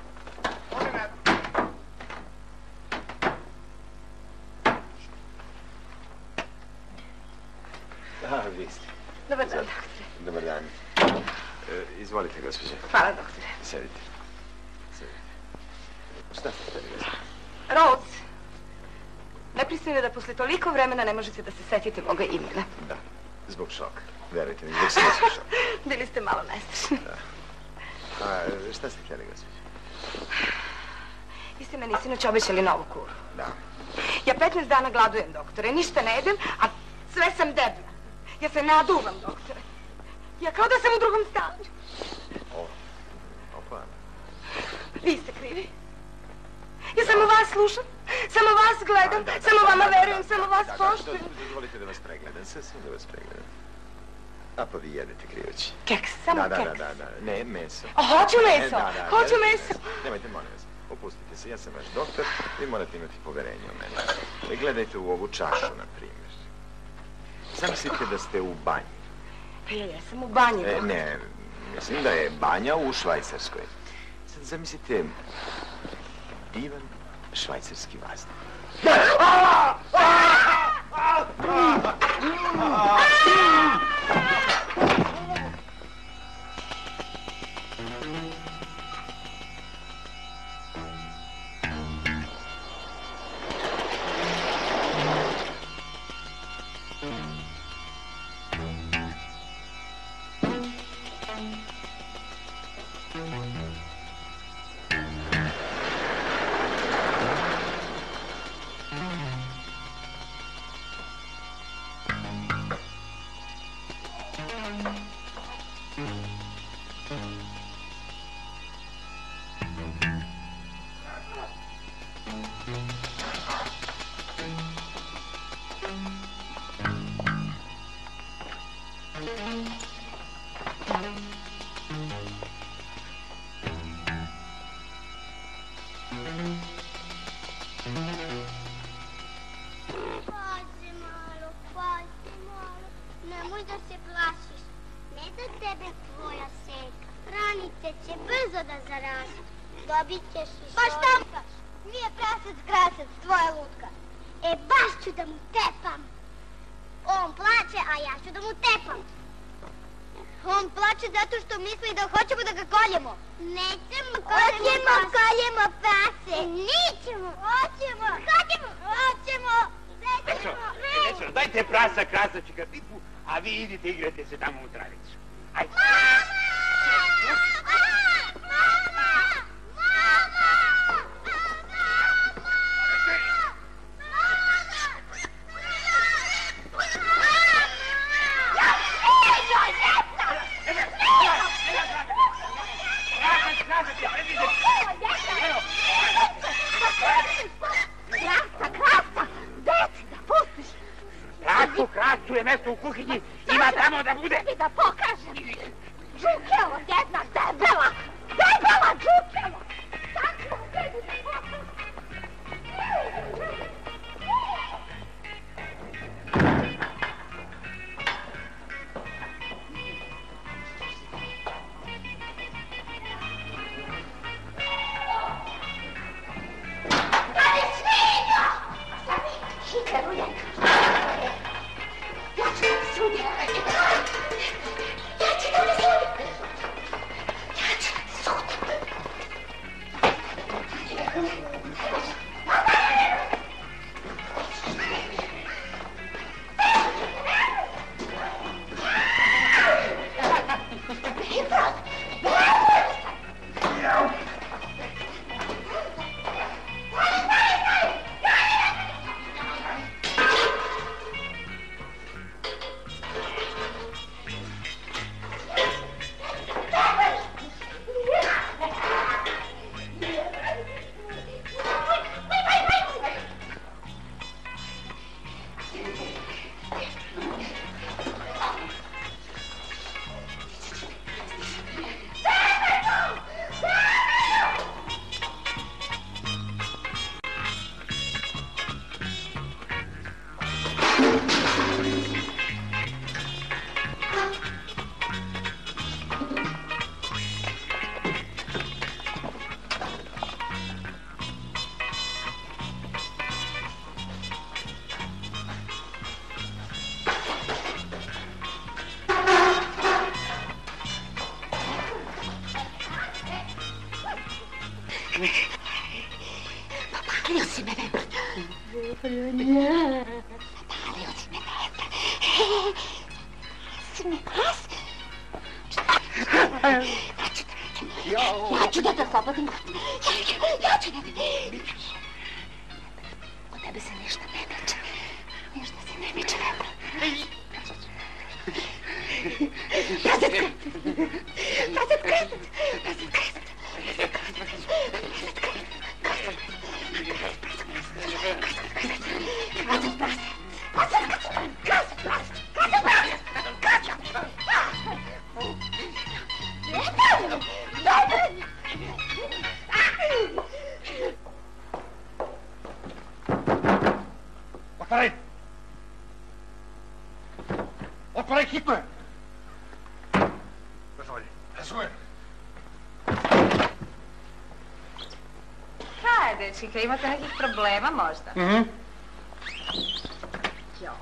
Da, vi ste. Dobar dan, doktore. Dobar dan. E, izvolite, gospođe. Hvala, doktore. Sedite. Sedite. Šta ste htjeli, gospođe? Rose, nepristojno je da posle toliko vremena ne možete da se setite moga imena. Da, zbog šoka. Verujte mi, zbog svjetskog šoka. Bili ste malo nestručni. Da. A šta ste htjeli, gospođe? Vi ste meni sinoć obećali novu kuru. Da. Ja petnaest dana gladujem, doktore, ništa ne jedem, a sve sam debla. Ja se naduvam, doktore. Ja kao da sam u drugom stanju. O, opa. Vi ste krivi. Ja samo vas slušam, samo vas gledam, samo vama verujem, samo vas poštujem. Dozvolite da vas pregledam, sasvim da vas pregledam. A pa vi jedete krivoći. Keks, samo da, keks. Da, da, da, ne, meso. O, hoću meso, Da, da, hoću jedete meso. Nemojte, molim vas, opustite se, ja sam vaš doktor, vi morate imati poverenje u mene. E, gledajte u ovu čašu, na primjer. Zamislite da ste u banji. Pa ja jesam u banji, E, doktor. ne, mislim da je banja u Švajcarskoj. Sad zamislite divan švajcarski vazduh. Pazi malo, pazi malo, nemoj da se plašiš. Ne da tebe tvoja senka, ranice će brzo da zarastu. Dobit ćeš i Pa štampaš, nije prasac krasac, tvoja lutka. E, baš ću da mu tepam. On plače, a ja ću da mu tepam. On plače zato što misli da hoćemo da ga koljemo. Nećemo koljemo, koljemo prase. Nećemo. Hoćemo. Hoćemo. Hoćemo. Veco, Veco, dajte prasa krasači katipu, a vi idite igrate se tamo u travicu. Ajde. Krasu, krasu je mesto u kuhinji, ima tamo da bude. Da pokažem. Džukevo, jedna debela, debela džukevo. Tako tebi da pokažem. Hitleruje. Ja ću da ti sudim. Ja ću da ti sudim. Ja ću da ti sudim. Zapalio si me vepr. Zapalio si me vepr. Si me pas. Hoću da radim. Ja ću da te oslobodim. Ja ću da te... Kod tebe se ništa ne miče. Ništa se ne miče. Prasad kretec! Prasad kretec! Prasad kretec! Prasad prasad! Prasad prasad! Prasad prasad! Prasad prasad! Prasad! Dobre! Otvaraj! Otvaraj, hitno je! Razumije, razumije. Kaj, dečki, imate nekih problema možda? Mhm. Joj.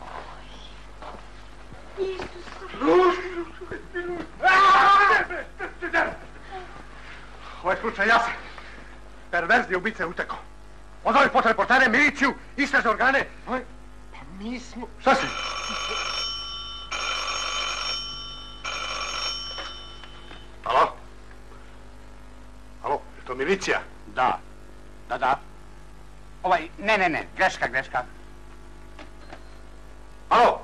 Ovaj slučaj jasan. Perverzni ubica je utekao. Odovi fotoreportere, miliciju, istražne organe. Pa mi smo... Šta si? Alo? Alo, je to milicija? Da. Da, da. Ovaj, ne, ne, ne, greška, greška. Alo?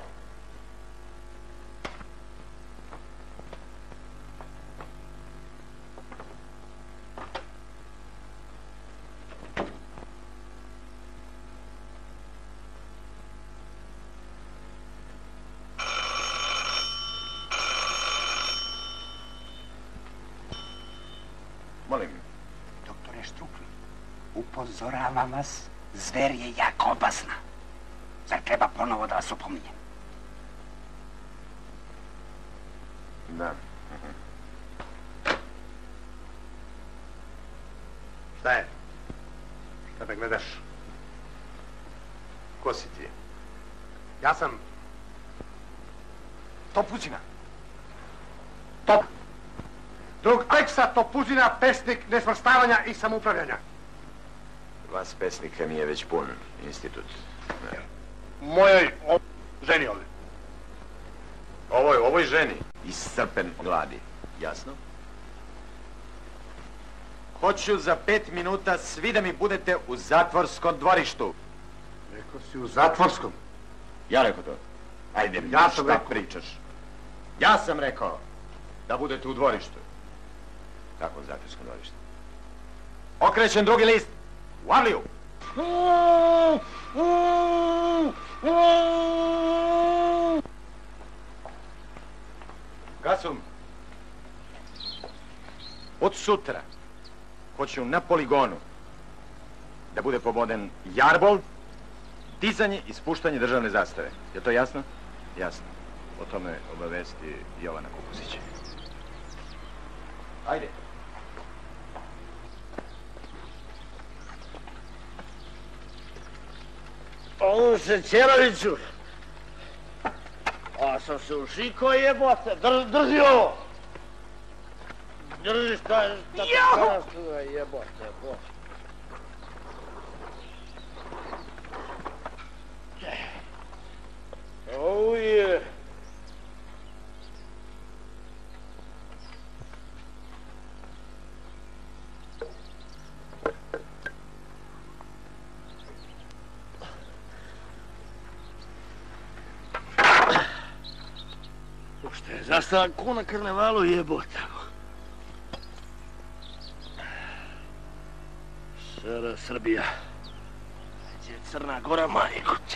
Molim. Doktore Štrukli, upozoravam vas, zver je jako opasna. Zar treba ponovo da vas upominjem? Da. Šta je? Šta me gledaš? Ko si ti? Ja sam... Topuzina. Top. Drug Aleksa Topuzina, pesnik nesvrstavanja i samoupravljanja. Vas pesnika mi je već pun institut. Ne. Mojoj o... ženi ovdje. Ovoj, ovoj ženi. Iscrpen gladi. Jasno? Hoću za pet minuta svi da mi budete u zatvorskom dvorištu. Rekao si u zatvorskom? Ja rekao to. Ajde, ja sam šta rekao. pričaš? Ja sam rekao da budete u dvorištu. Tako, u zatvorskom dvorištu. Okrećem drugi list. U Avliju. Gasum. Od sutra hoću na poligonu da bude poboden jarbol, dizanje i spuštanje državne zastave. Je to jasno? Jasno. O tome obavesti Jovana Kupusića. Ajde. Ovu Šećeroviću. A sam se ušiko jebote. Drži ovo. Drži šta je, šta te karas tu jebote. Ovo je... Što je zastava ko na karnevalu jebote. S R Srbija. Gdje je Crna Gora, majko ti.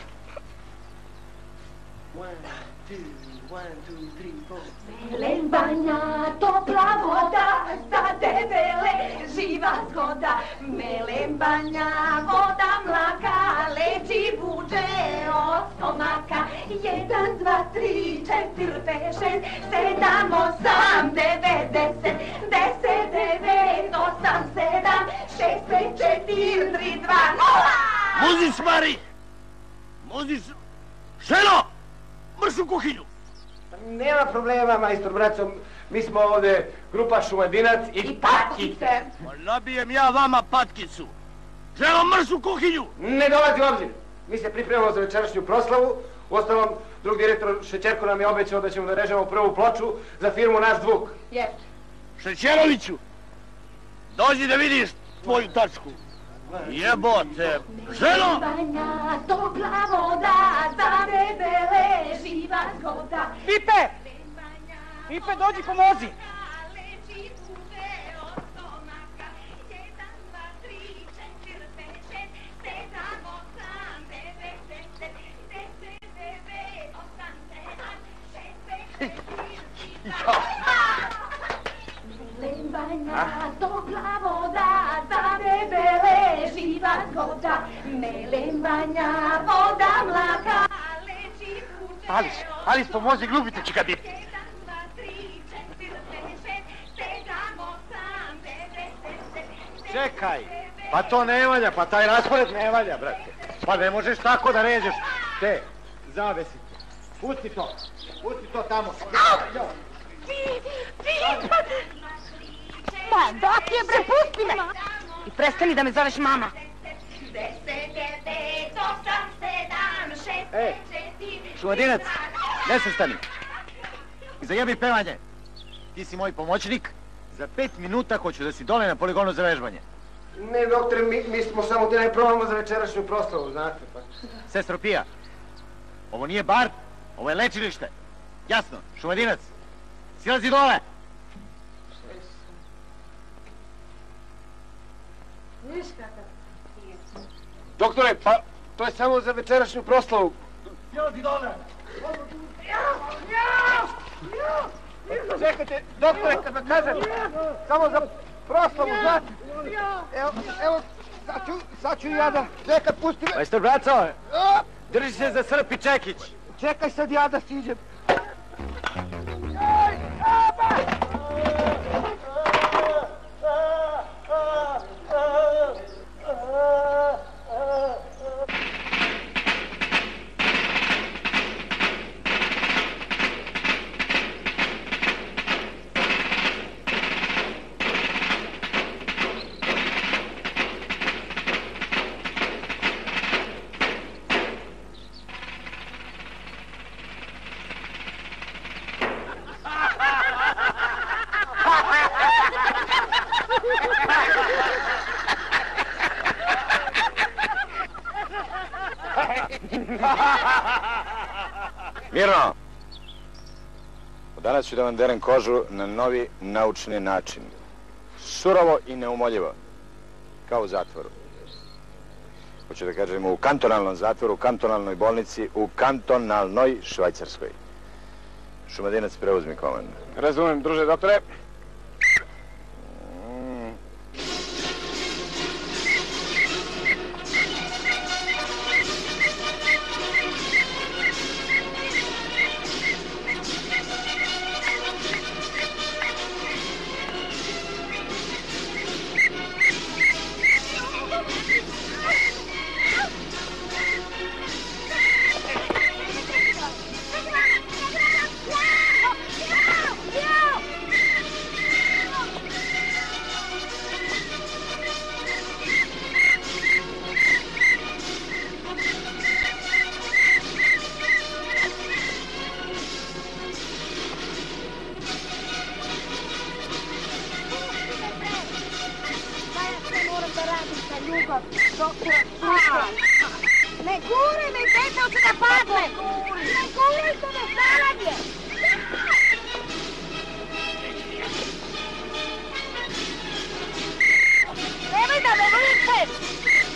Melem banja, topla voda, za debele živa zgoda. Melem banja, voda mlaka, leči buđe od stomaka. Jedan, dva, tri, četiri, pet, šest, sedam, osam, devet, deset. Deset, devet, osam, sedam, šest, pet, četiri, tri, dva, nula! Muzic, Mari! Muzic! Ženo! Mrš u kuhinju! Nema problema, majstor Bracom. Mi smo ovdje grupa Šumadinac i... I patkice. Pa nabijem ja vama patkicu. Ženo, mrš u kuhinju! Ne dolazi u obzir. Mi se pripremamo za večerašnju proslavu. Uostalom, drug direktor Šećerko nam je obećao da ćemo da režemo prvu ploču za firmu Naš Zvuk. Jeste. Šećeroviću, Dođi da vidiš tvoju tačku. Jebote, ženo! Banja, topla voda, za debele, živa zgoda. Pipe! Pipe, dođi, pomozi! Banja, topla voda, za debele, živa zgoda. Melem banja, voda mlaka, leči kuće. Alis, Alis, pomozi, glubite će kad biti. Čekaj, pa to ne valja, pa taj raspored ne valja, brate. Pa ne možeš tako da režeš te zavesite. Pusti to, pusti to tamo. Ma, dok je, bre, pusti me! I prestani da me zoveš mama. Ej, Šumadinac, ne se stani. I zajebi pevanje. Ti si moj pomoćnik. Za pet minuta hoću da si dole na poligonu za vežbanje. Ne, doktore, mi, mi smo samo te ne probamo za večerašnju proslavu, znate, pa. Sestro Pija, ovo nije bar, ovo je lečilište. Jasno, Šumadinac, silazi dole! Viš kakav? Doktore, pa to je samo za večerašnju proslavu. Silazi dole! Čekajte, doktore, kad me kažem, samo za proslavu, znate. Evo, evo, sad ću, sad ću ja da, čekaj, pusti me. Majstor Braco, drži se za srp i čekić. Čekaj sad ja da siđem. Mirno! Danas ću da vam derem kožu na novi naučni način. Surovo i neumoljivo. Kao u zatvoru. Hoću da kažem u kantonalnom zatvoru, u kantonalnoj bolnici, u kantonalnoj Švajcarskoj. Šumadinac, preuzmi komandu. Razumem, druže doktore. Ne guraj me, teta, hoću da padne! Ne gurajte me, zalag je! Nemoj da me vrteš!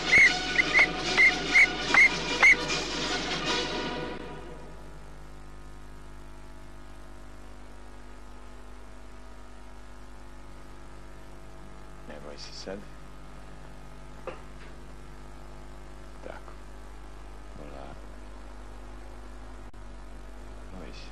Ne boj se sad. Tako. Polako. Boj se.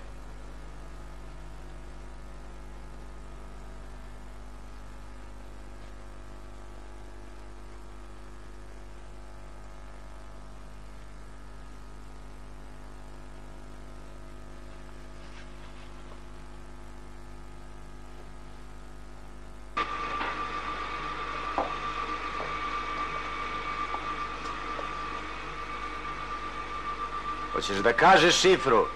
Hoćeš da kažeš šifru?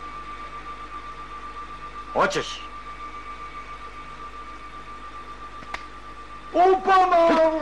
Hoćeš? U pomoć!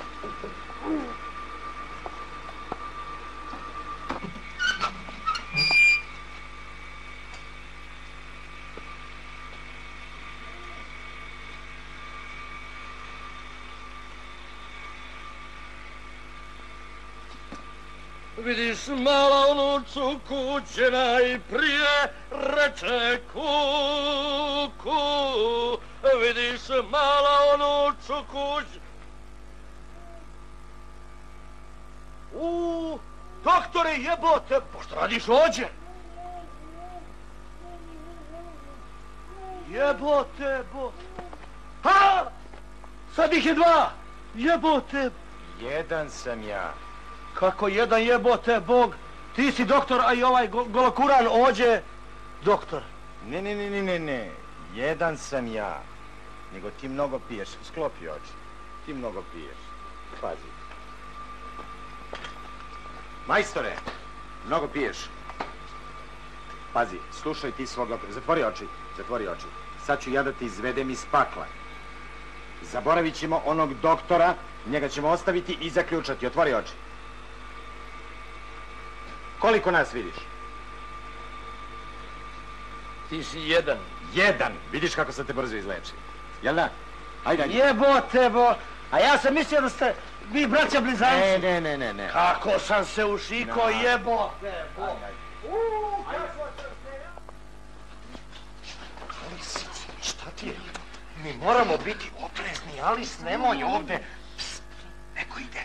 Vidiš, mala unuču kuće najprije reče kuku. Vidiš, mala unuču kuće... Uuu, doktore, jebote, pošto radiš ođe? Jebote, bo... Ha! Sad ih je dva! Jebote! Jedan sam ja. Kako jedan jebote, Bog? Ti si doktor, a i ovaj go golokuran ođe doktor. Ne, ne, ne, ne, ne, ne. Jedan sam ja. Nego ti mnogo piješ. Sklopi oči. Ti mnogo piješ. Pazi. Majstore, mnogo piješ. Pazi, slušaj ti svog doktora. Zatvori oči, zatvori oči. Sad ću ja da te izvedem iz pakla. Zaboravit ćemo onog doktora, njega ćemo ostaviti i zaključati. Otvori oči. Koliko nas vidiš? Ti si jedan. Jedan. Vidiš kako sam te brzo izlečio. Jel da? Ajde, ajde. Jebote, bo... A ja sam mislio da ste vi braća blizanci. Ne, ne, ne, ne, ne. Kako sam se ušiko, jebote, bo... Uuu, kako sam se... Alis, šta ti je? Mi moramo biti oprezni, Alis, nemoj ovde. Psst, neko ide.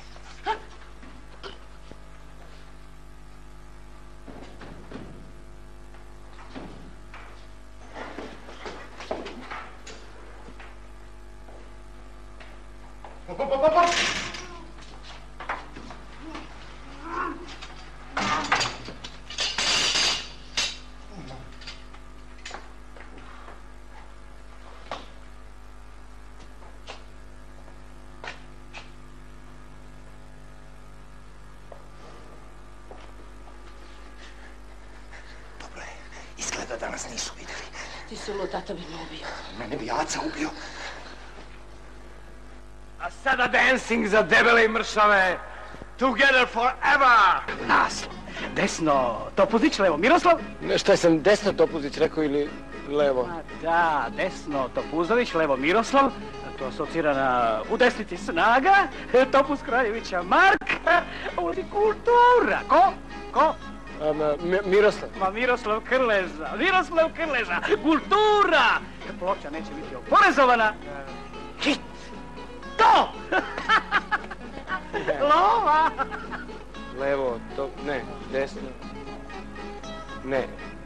Izgleda da nas nisu vidjeli. Ti si lud, tata bi me ubio. Mene bi Aca ubio. A sada dancing za debele i mršave. Together forever. Naslov. Desno Topuzić, levo Miroslav. Ne, šta sam desno Topuzić rekao ili levo? A, da, desno Topuzović, levo Miroslav. To asocira na u desnici Snaga, Topuz Kraljevića Marka, ovdje kultura. Ko? Ko? A, ma, Miroslav. Ma Miroslav Krleža, Miroslav Krleža, kultura! Ploča neće biti oporezovana. Hit! To! Lova! Levo, to, ne, desno. Ne.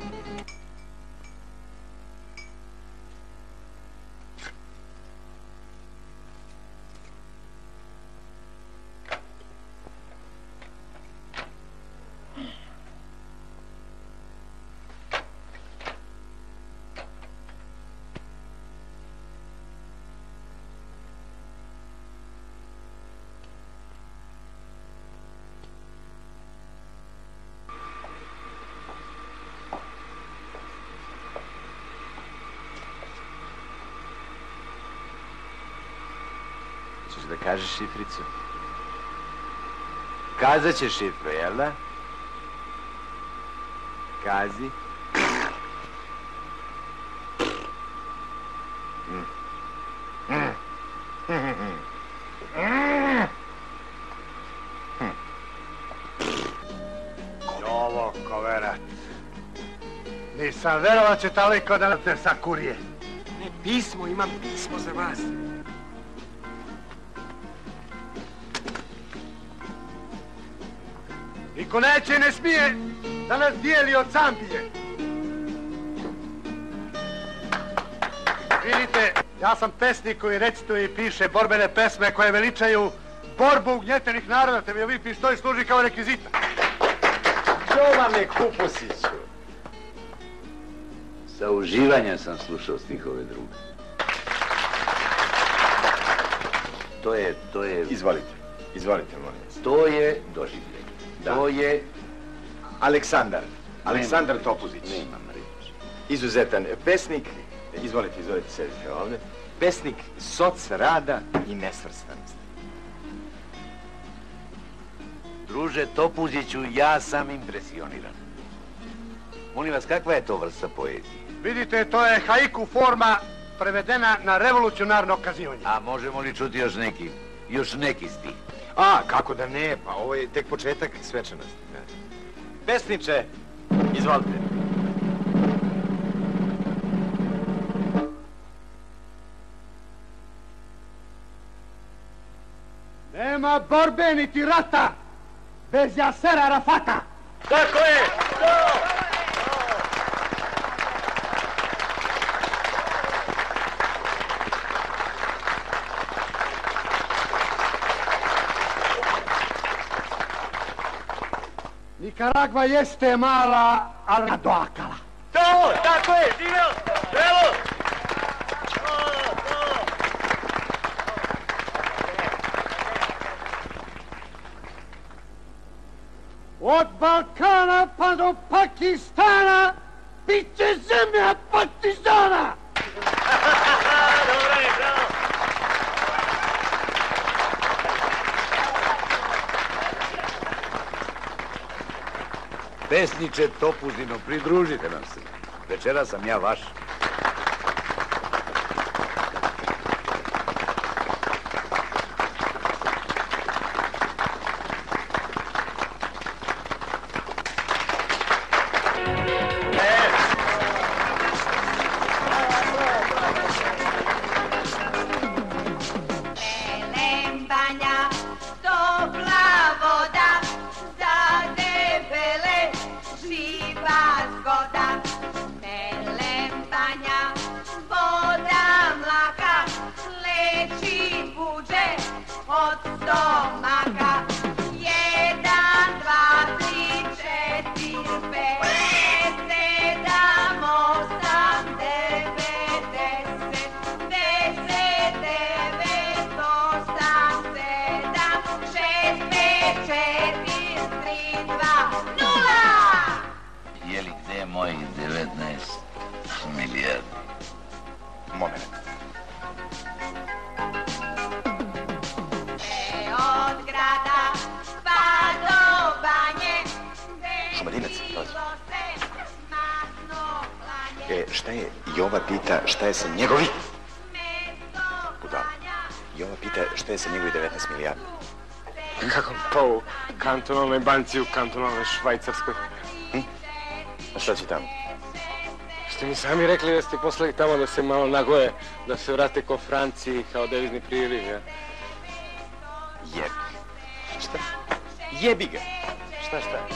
Da kažeš šifricu? Kazat ćeš šifru, jel da? Kazi. Jovo, koverat. Nisam verovat će toliko da te sakurije. Ne, pismo, imam pismo za vas. Niko neće i ne smije da nas dijeli od Zambije. Vidite, ja sam pesnik koji recituje i piše borbene pesme koje veličaju borbu ugnjetenih naroda, te mi vi pištolj služi kao rekvizita. Čo vam je, Kupusiću? Sa uživanja sam slušao stihove druge. To je, to je... Izvolite, izvolite, molim vas. To je doživljenje. Da. To je... Aleksandar, Aleksandar Topuzić. Nemam reći. Izuzetan pesnik. Izvolite, izvolite, sedite ovdje. pesnik soc rada i nesvrstanosti. Druže Topuziću, ja sam impresioniran. Molim vas, kakva je to vrsta poezije? Vidite, to je haiku forma prevedena na revolucionarno kazivanje. A možemo li čuti još neki, još neki stih? A, kako da ne, pa ovo je tek početak svečanosti. Pesniče, izvolite. Nema borbe niti rata bez Jasera Arafata. Tako je! Nikaragva jeste mala, ali doakala. To, tako je, živeo! Bravo! Od Balkana pa do Pakistana bit će zemlja partizana! Dobro je, bravo! Pesniče Topuzino, pridružite nam se. Večera sam ja vaš. Šta je sa njegovi? Budala. Jova pita šta je sa njegovi devetnaest milijardi. Kako? Pa u kantonalnoj banci u kantonalnoj Švajcarskoj. Hm? A šta će tamo? Ste mi sami rekli da ste poslali tamo da se malo nagoje, da se vrate ko Franciji kao devizni priliv, ja? Jebi. Šta? Jebi ga. Šta, šta?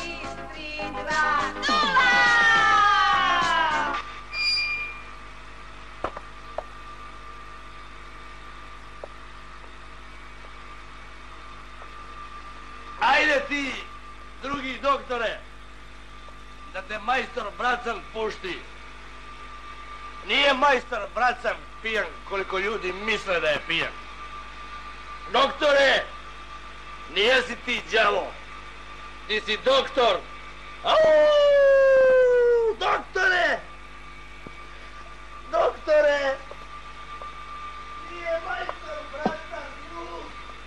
Ajde ti, drugi doktore, da te majstor Bracan pušti. Nije majstor Bracan pijan koliko ljudi misle da je pijan. Doktore, nije si ti đavo, ti si doktor. Auuu, doktore, doktore, nije majstor Bracan glup.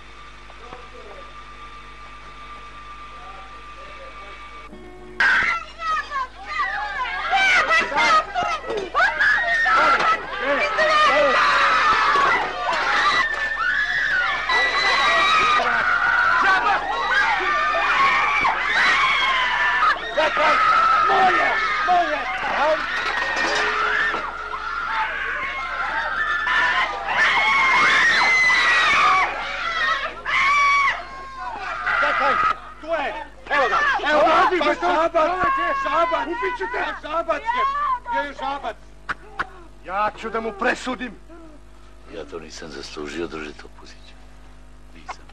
Ja ću da mu presudim. Ja to nisam zaslužio, druže Topuzić. Nisam.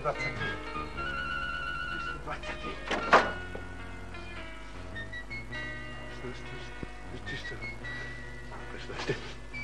dvaceti. tristo dvaceti. Čisto. Prešli.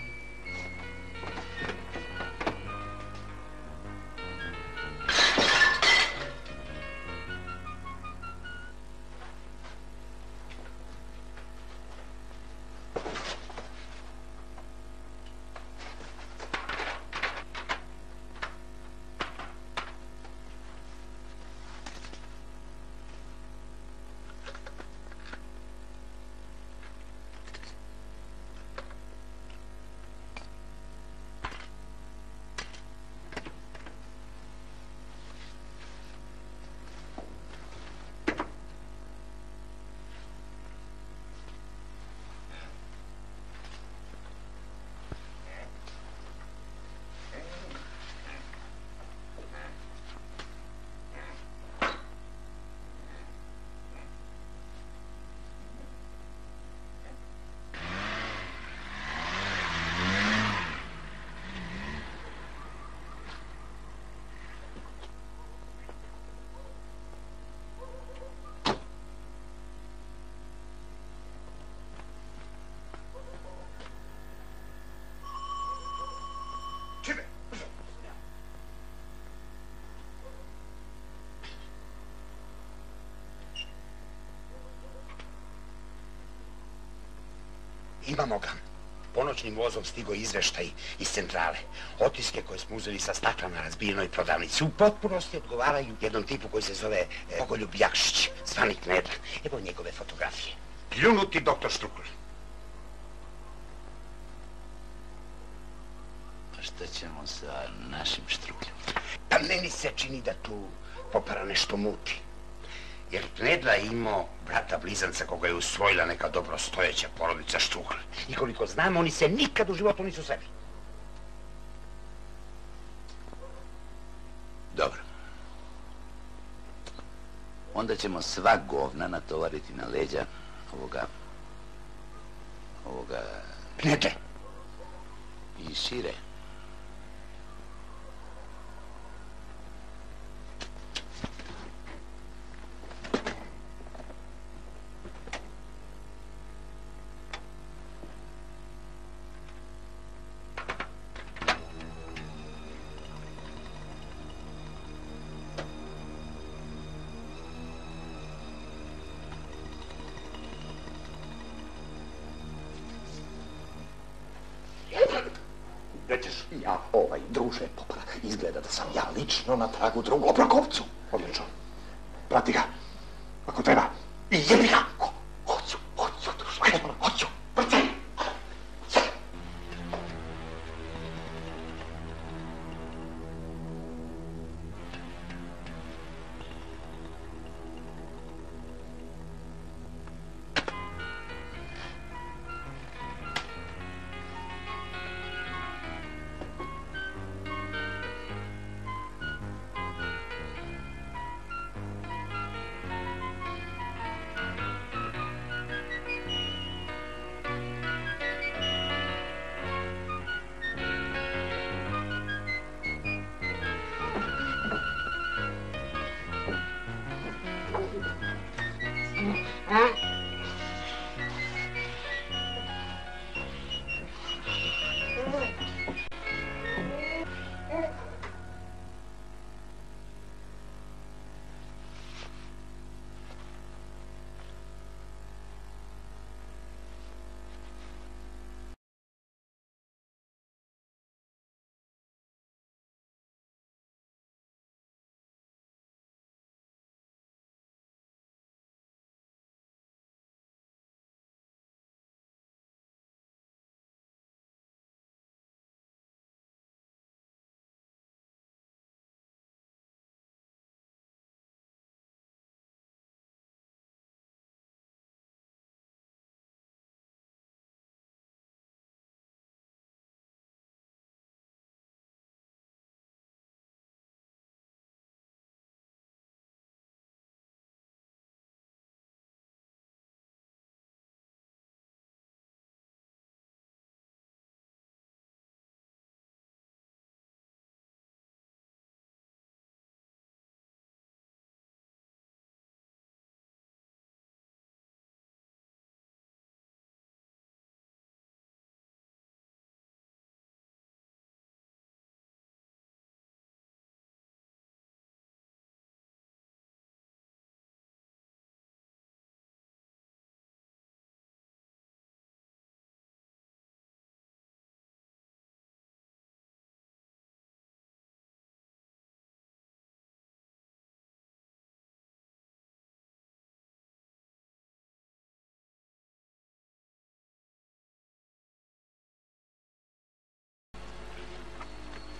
Imamo ga. Ponoćnim vozom stigo izveštaj iz centrale. Otiske koje smo uzeli sa stakla na razbijenoj prodavnici u potpunosti odgovaraju jednom tipu koji se zove e, Bogoljub Jakšić, zvani Knedla. Evo njegove fotografije. Pljunuti doktor Štrukl. A šta ćemo sa našim Štrukljem? Pa meni se čini da tu popara nešto muti. Jer Knedla je imao brata blizanca koga je usvojila neka dobrostojeća porodica Štrukl. I koliko znam, oni se nikad u životu nisu sreli. Dobro. Onda ćemo sva govna natovariti na leđa ovoga... ovoga... Knedle. I šire. Ja, ovaj, druže, popara, izgleda da sam ja lično na tragu drugog Prokopcu. Odlično. Prati ga, ako treba. I jebi ga! Ho, hoću, hoću, druže, hoću, prcaj!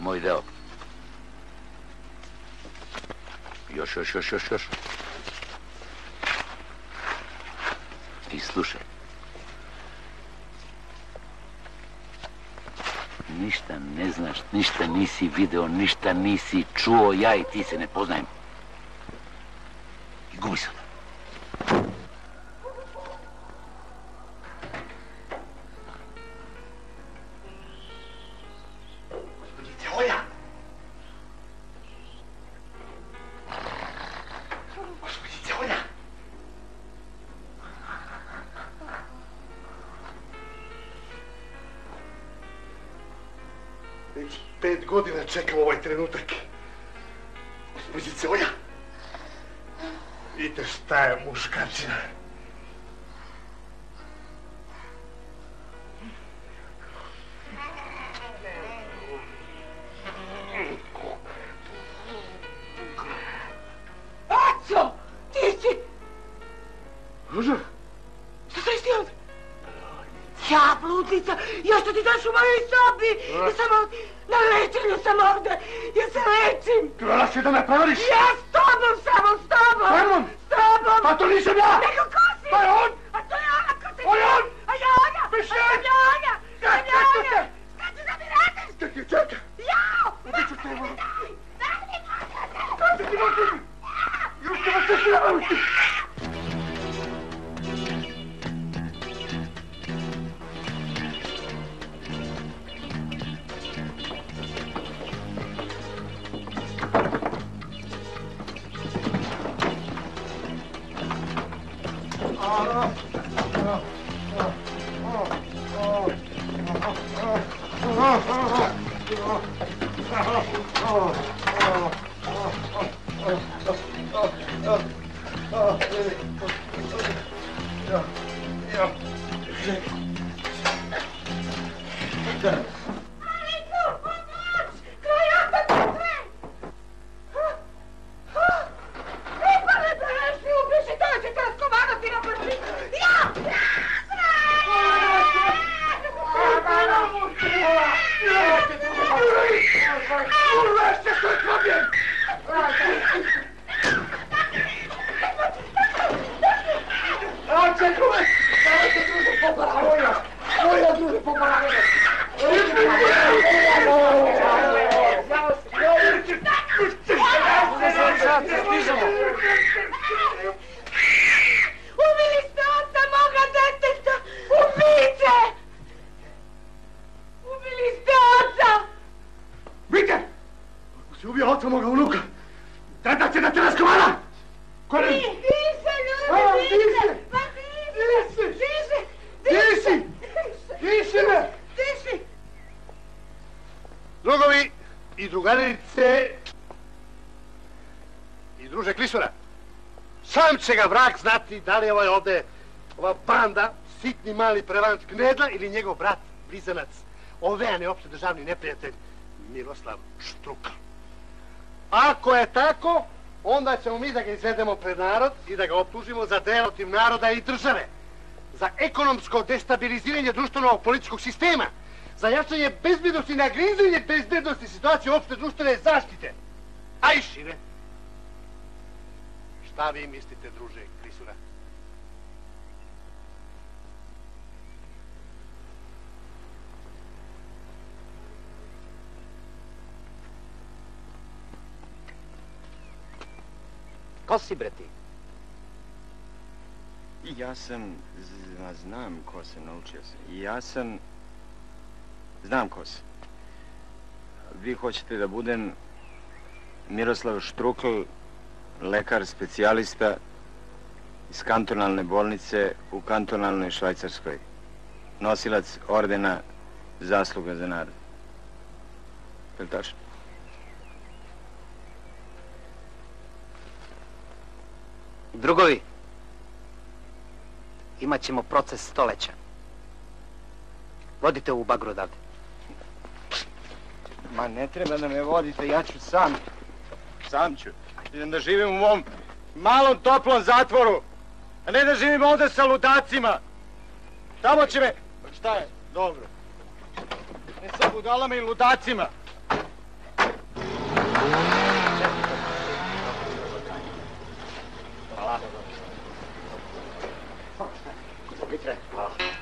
Moj deo. Još, još, još, još, još. I slušaj. Ništa ne znaš, ništa nisi video, ništa nisi čuo, ja i ti se ne poznajem. I gubi se. Gospodice Oja! Gospodice Oja! Već pet godina čekam ovaj trenutak. Gospodice Oja! Vidite šta je muškarčina. Aco! Ti si... Ruža? Šta si ti ovdje? Ja, bludnica, ja što ti daš u mojoj sobi? Ja samo na lečenju sam ovdje, ja se lečim. Htjela si da me prevariš? Ja s tobom samo, s tobom. Sa mnom? S tobom. Pa to nisam ja. Nego ko si? To je on. A to je ona, ko se... On je on. A ja ona. Više. A ja ona. A ja ona. Šta ću da mi radiš? Čekaj, čekaj. Jao. Ubiću te, Ivo. Daj mi noga. Daj mi noga. Još te vas sve sljavati. Ubili ste oca moga deteta! Ubice! Ubili ste oca! Vite! Ako si ubio oca moga unuka, tada će da te razgovara! Koren! Ti se, ljudi, ti se! Pa ti se! Ti se! Ti si! Ti si me! Ti si! Drugovi i drugarice i druže Klisura, sam će ga vrag znati da li je ovaj ovde, ova banda, sitni mali prevant Knedla ili njegov brat, blizanac, ovejani opšte državni neprijatelj, Miroslav Štrukal. Ako je tako, onda ćemo mi da ga izvedemo pred narod i da ga optužimo za delo protiv naroda i države, za ekonomsko destabiliziranje društvenog političkog sistema, za jačanje bezbjednosti i nagrizanje bezbjednosti situacije opšte društvene zaštite, a i šire. Šta vi mislite, druže Klisura? Ko si, bre, ti? Ja sam, zna, znam ko se, naučio sam. Ja sam, znam ko se. Vi hoćete da budem Miroslav Štrukl, lekar specijalista iz kantonalne bolnice u kantonalnoj Švajcarskoj. Nosilac ordena zasluga za narod. Je li tačno? Drugovi, imat ćemo proces stoleća. Vodite ovu bagru odavde. Ma ne treba da me vodite, ja ću sam. Sam ću. Idem da živim u mom malom toplom zatvoru, a ne da živim ovde sa ludacima. Tamo će me... Šta je? Dobro. Ne sa budalama i ludacima. Hvala. Mitre, hvala.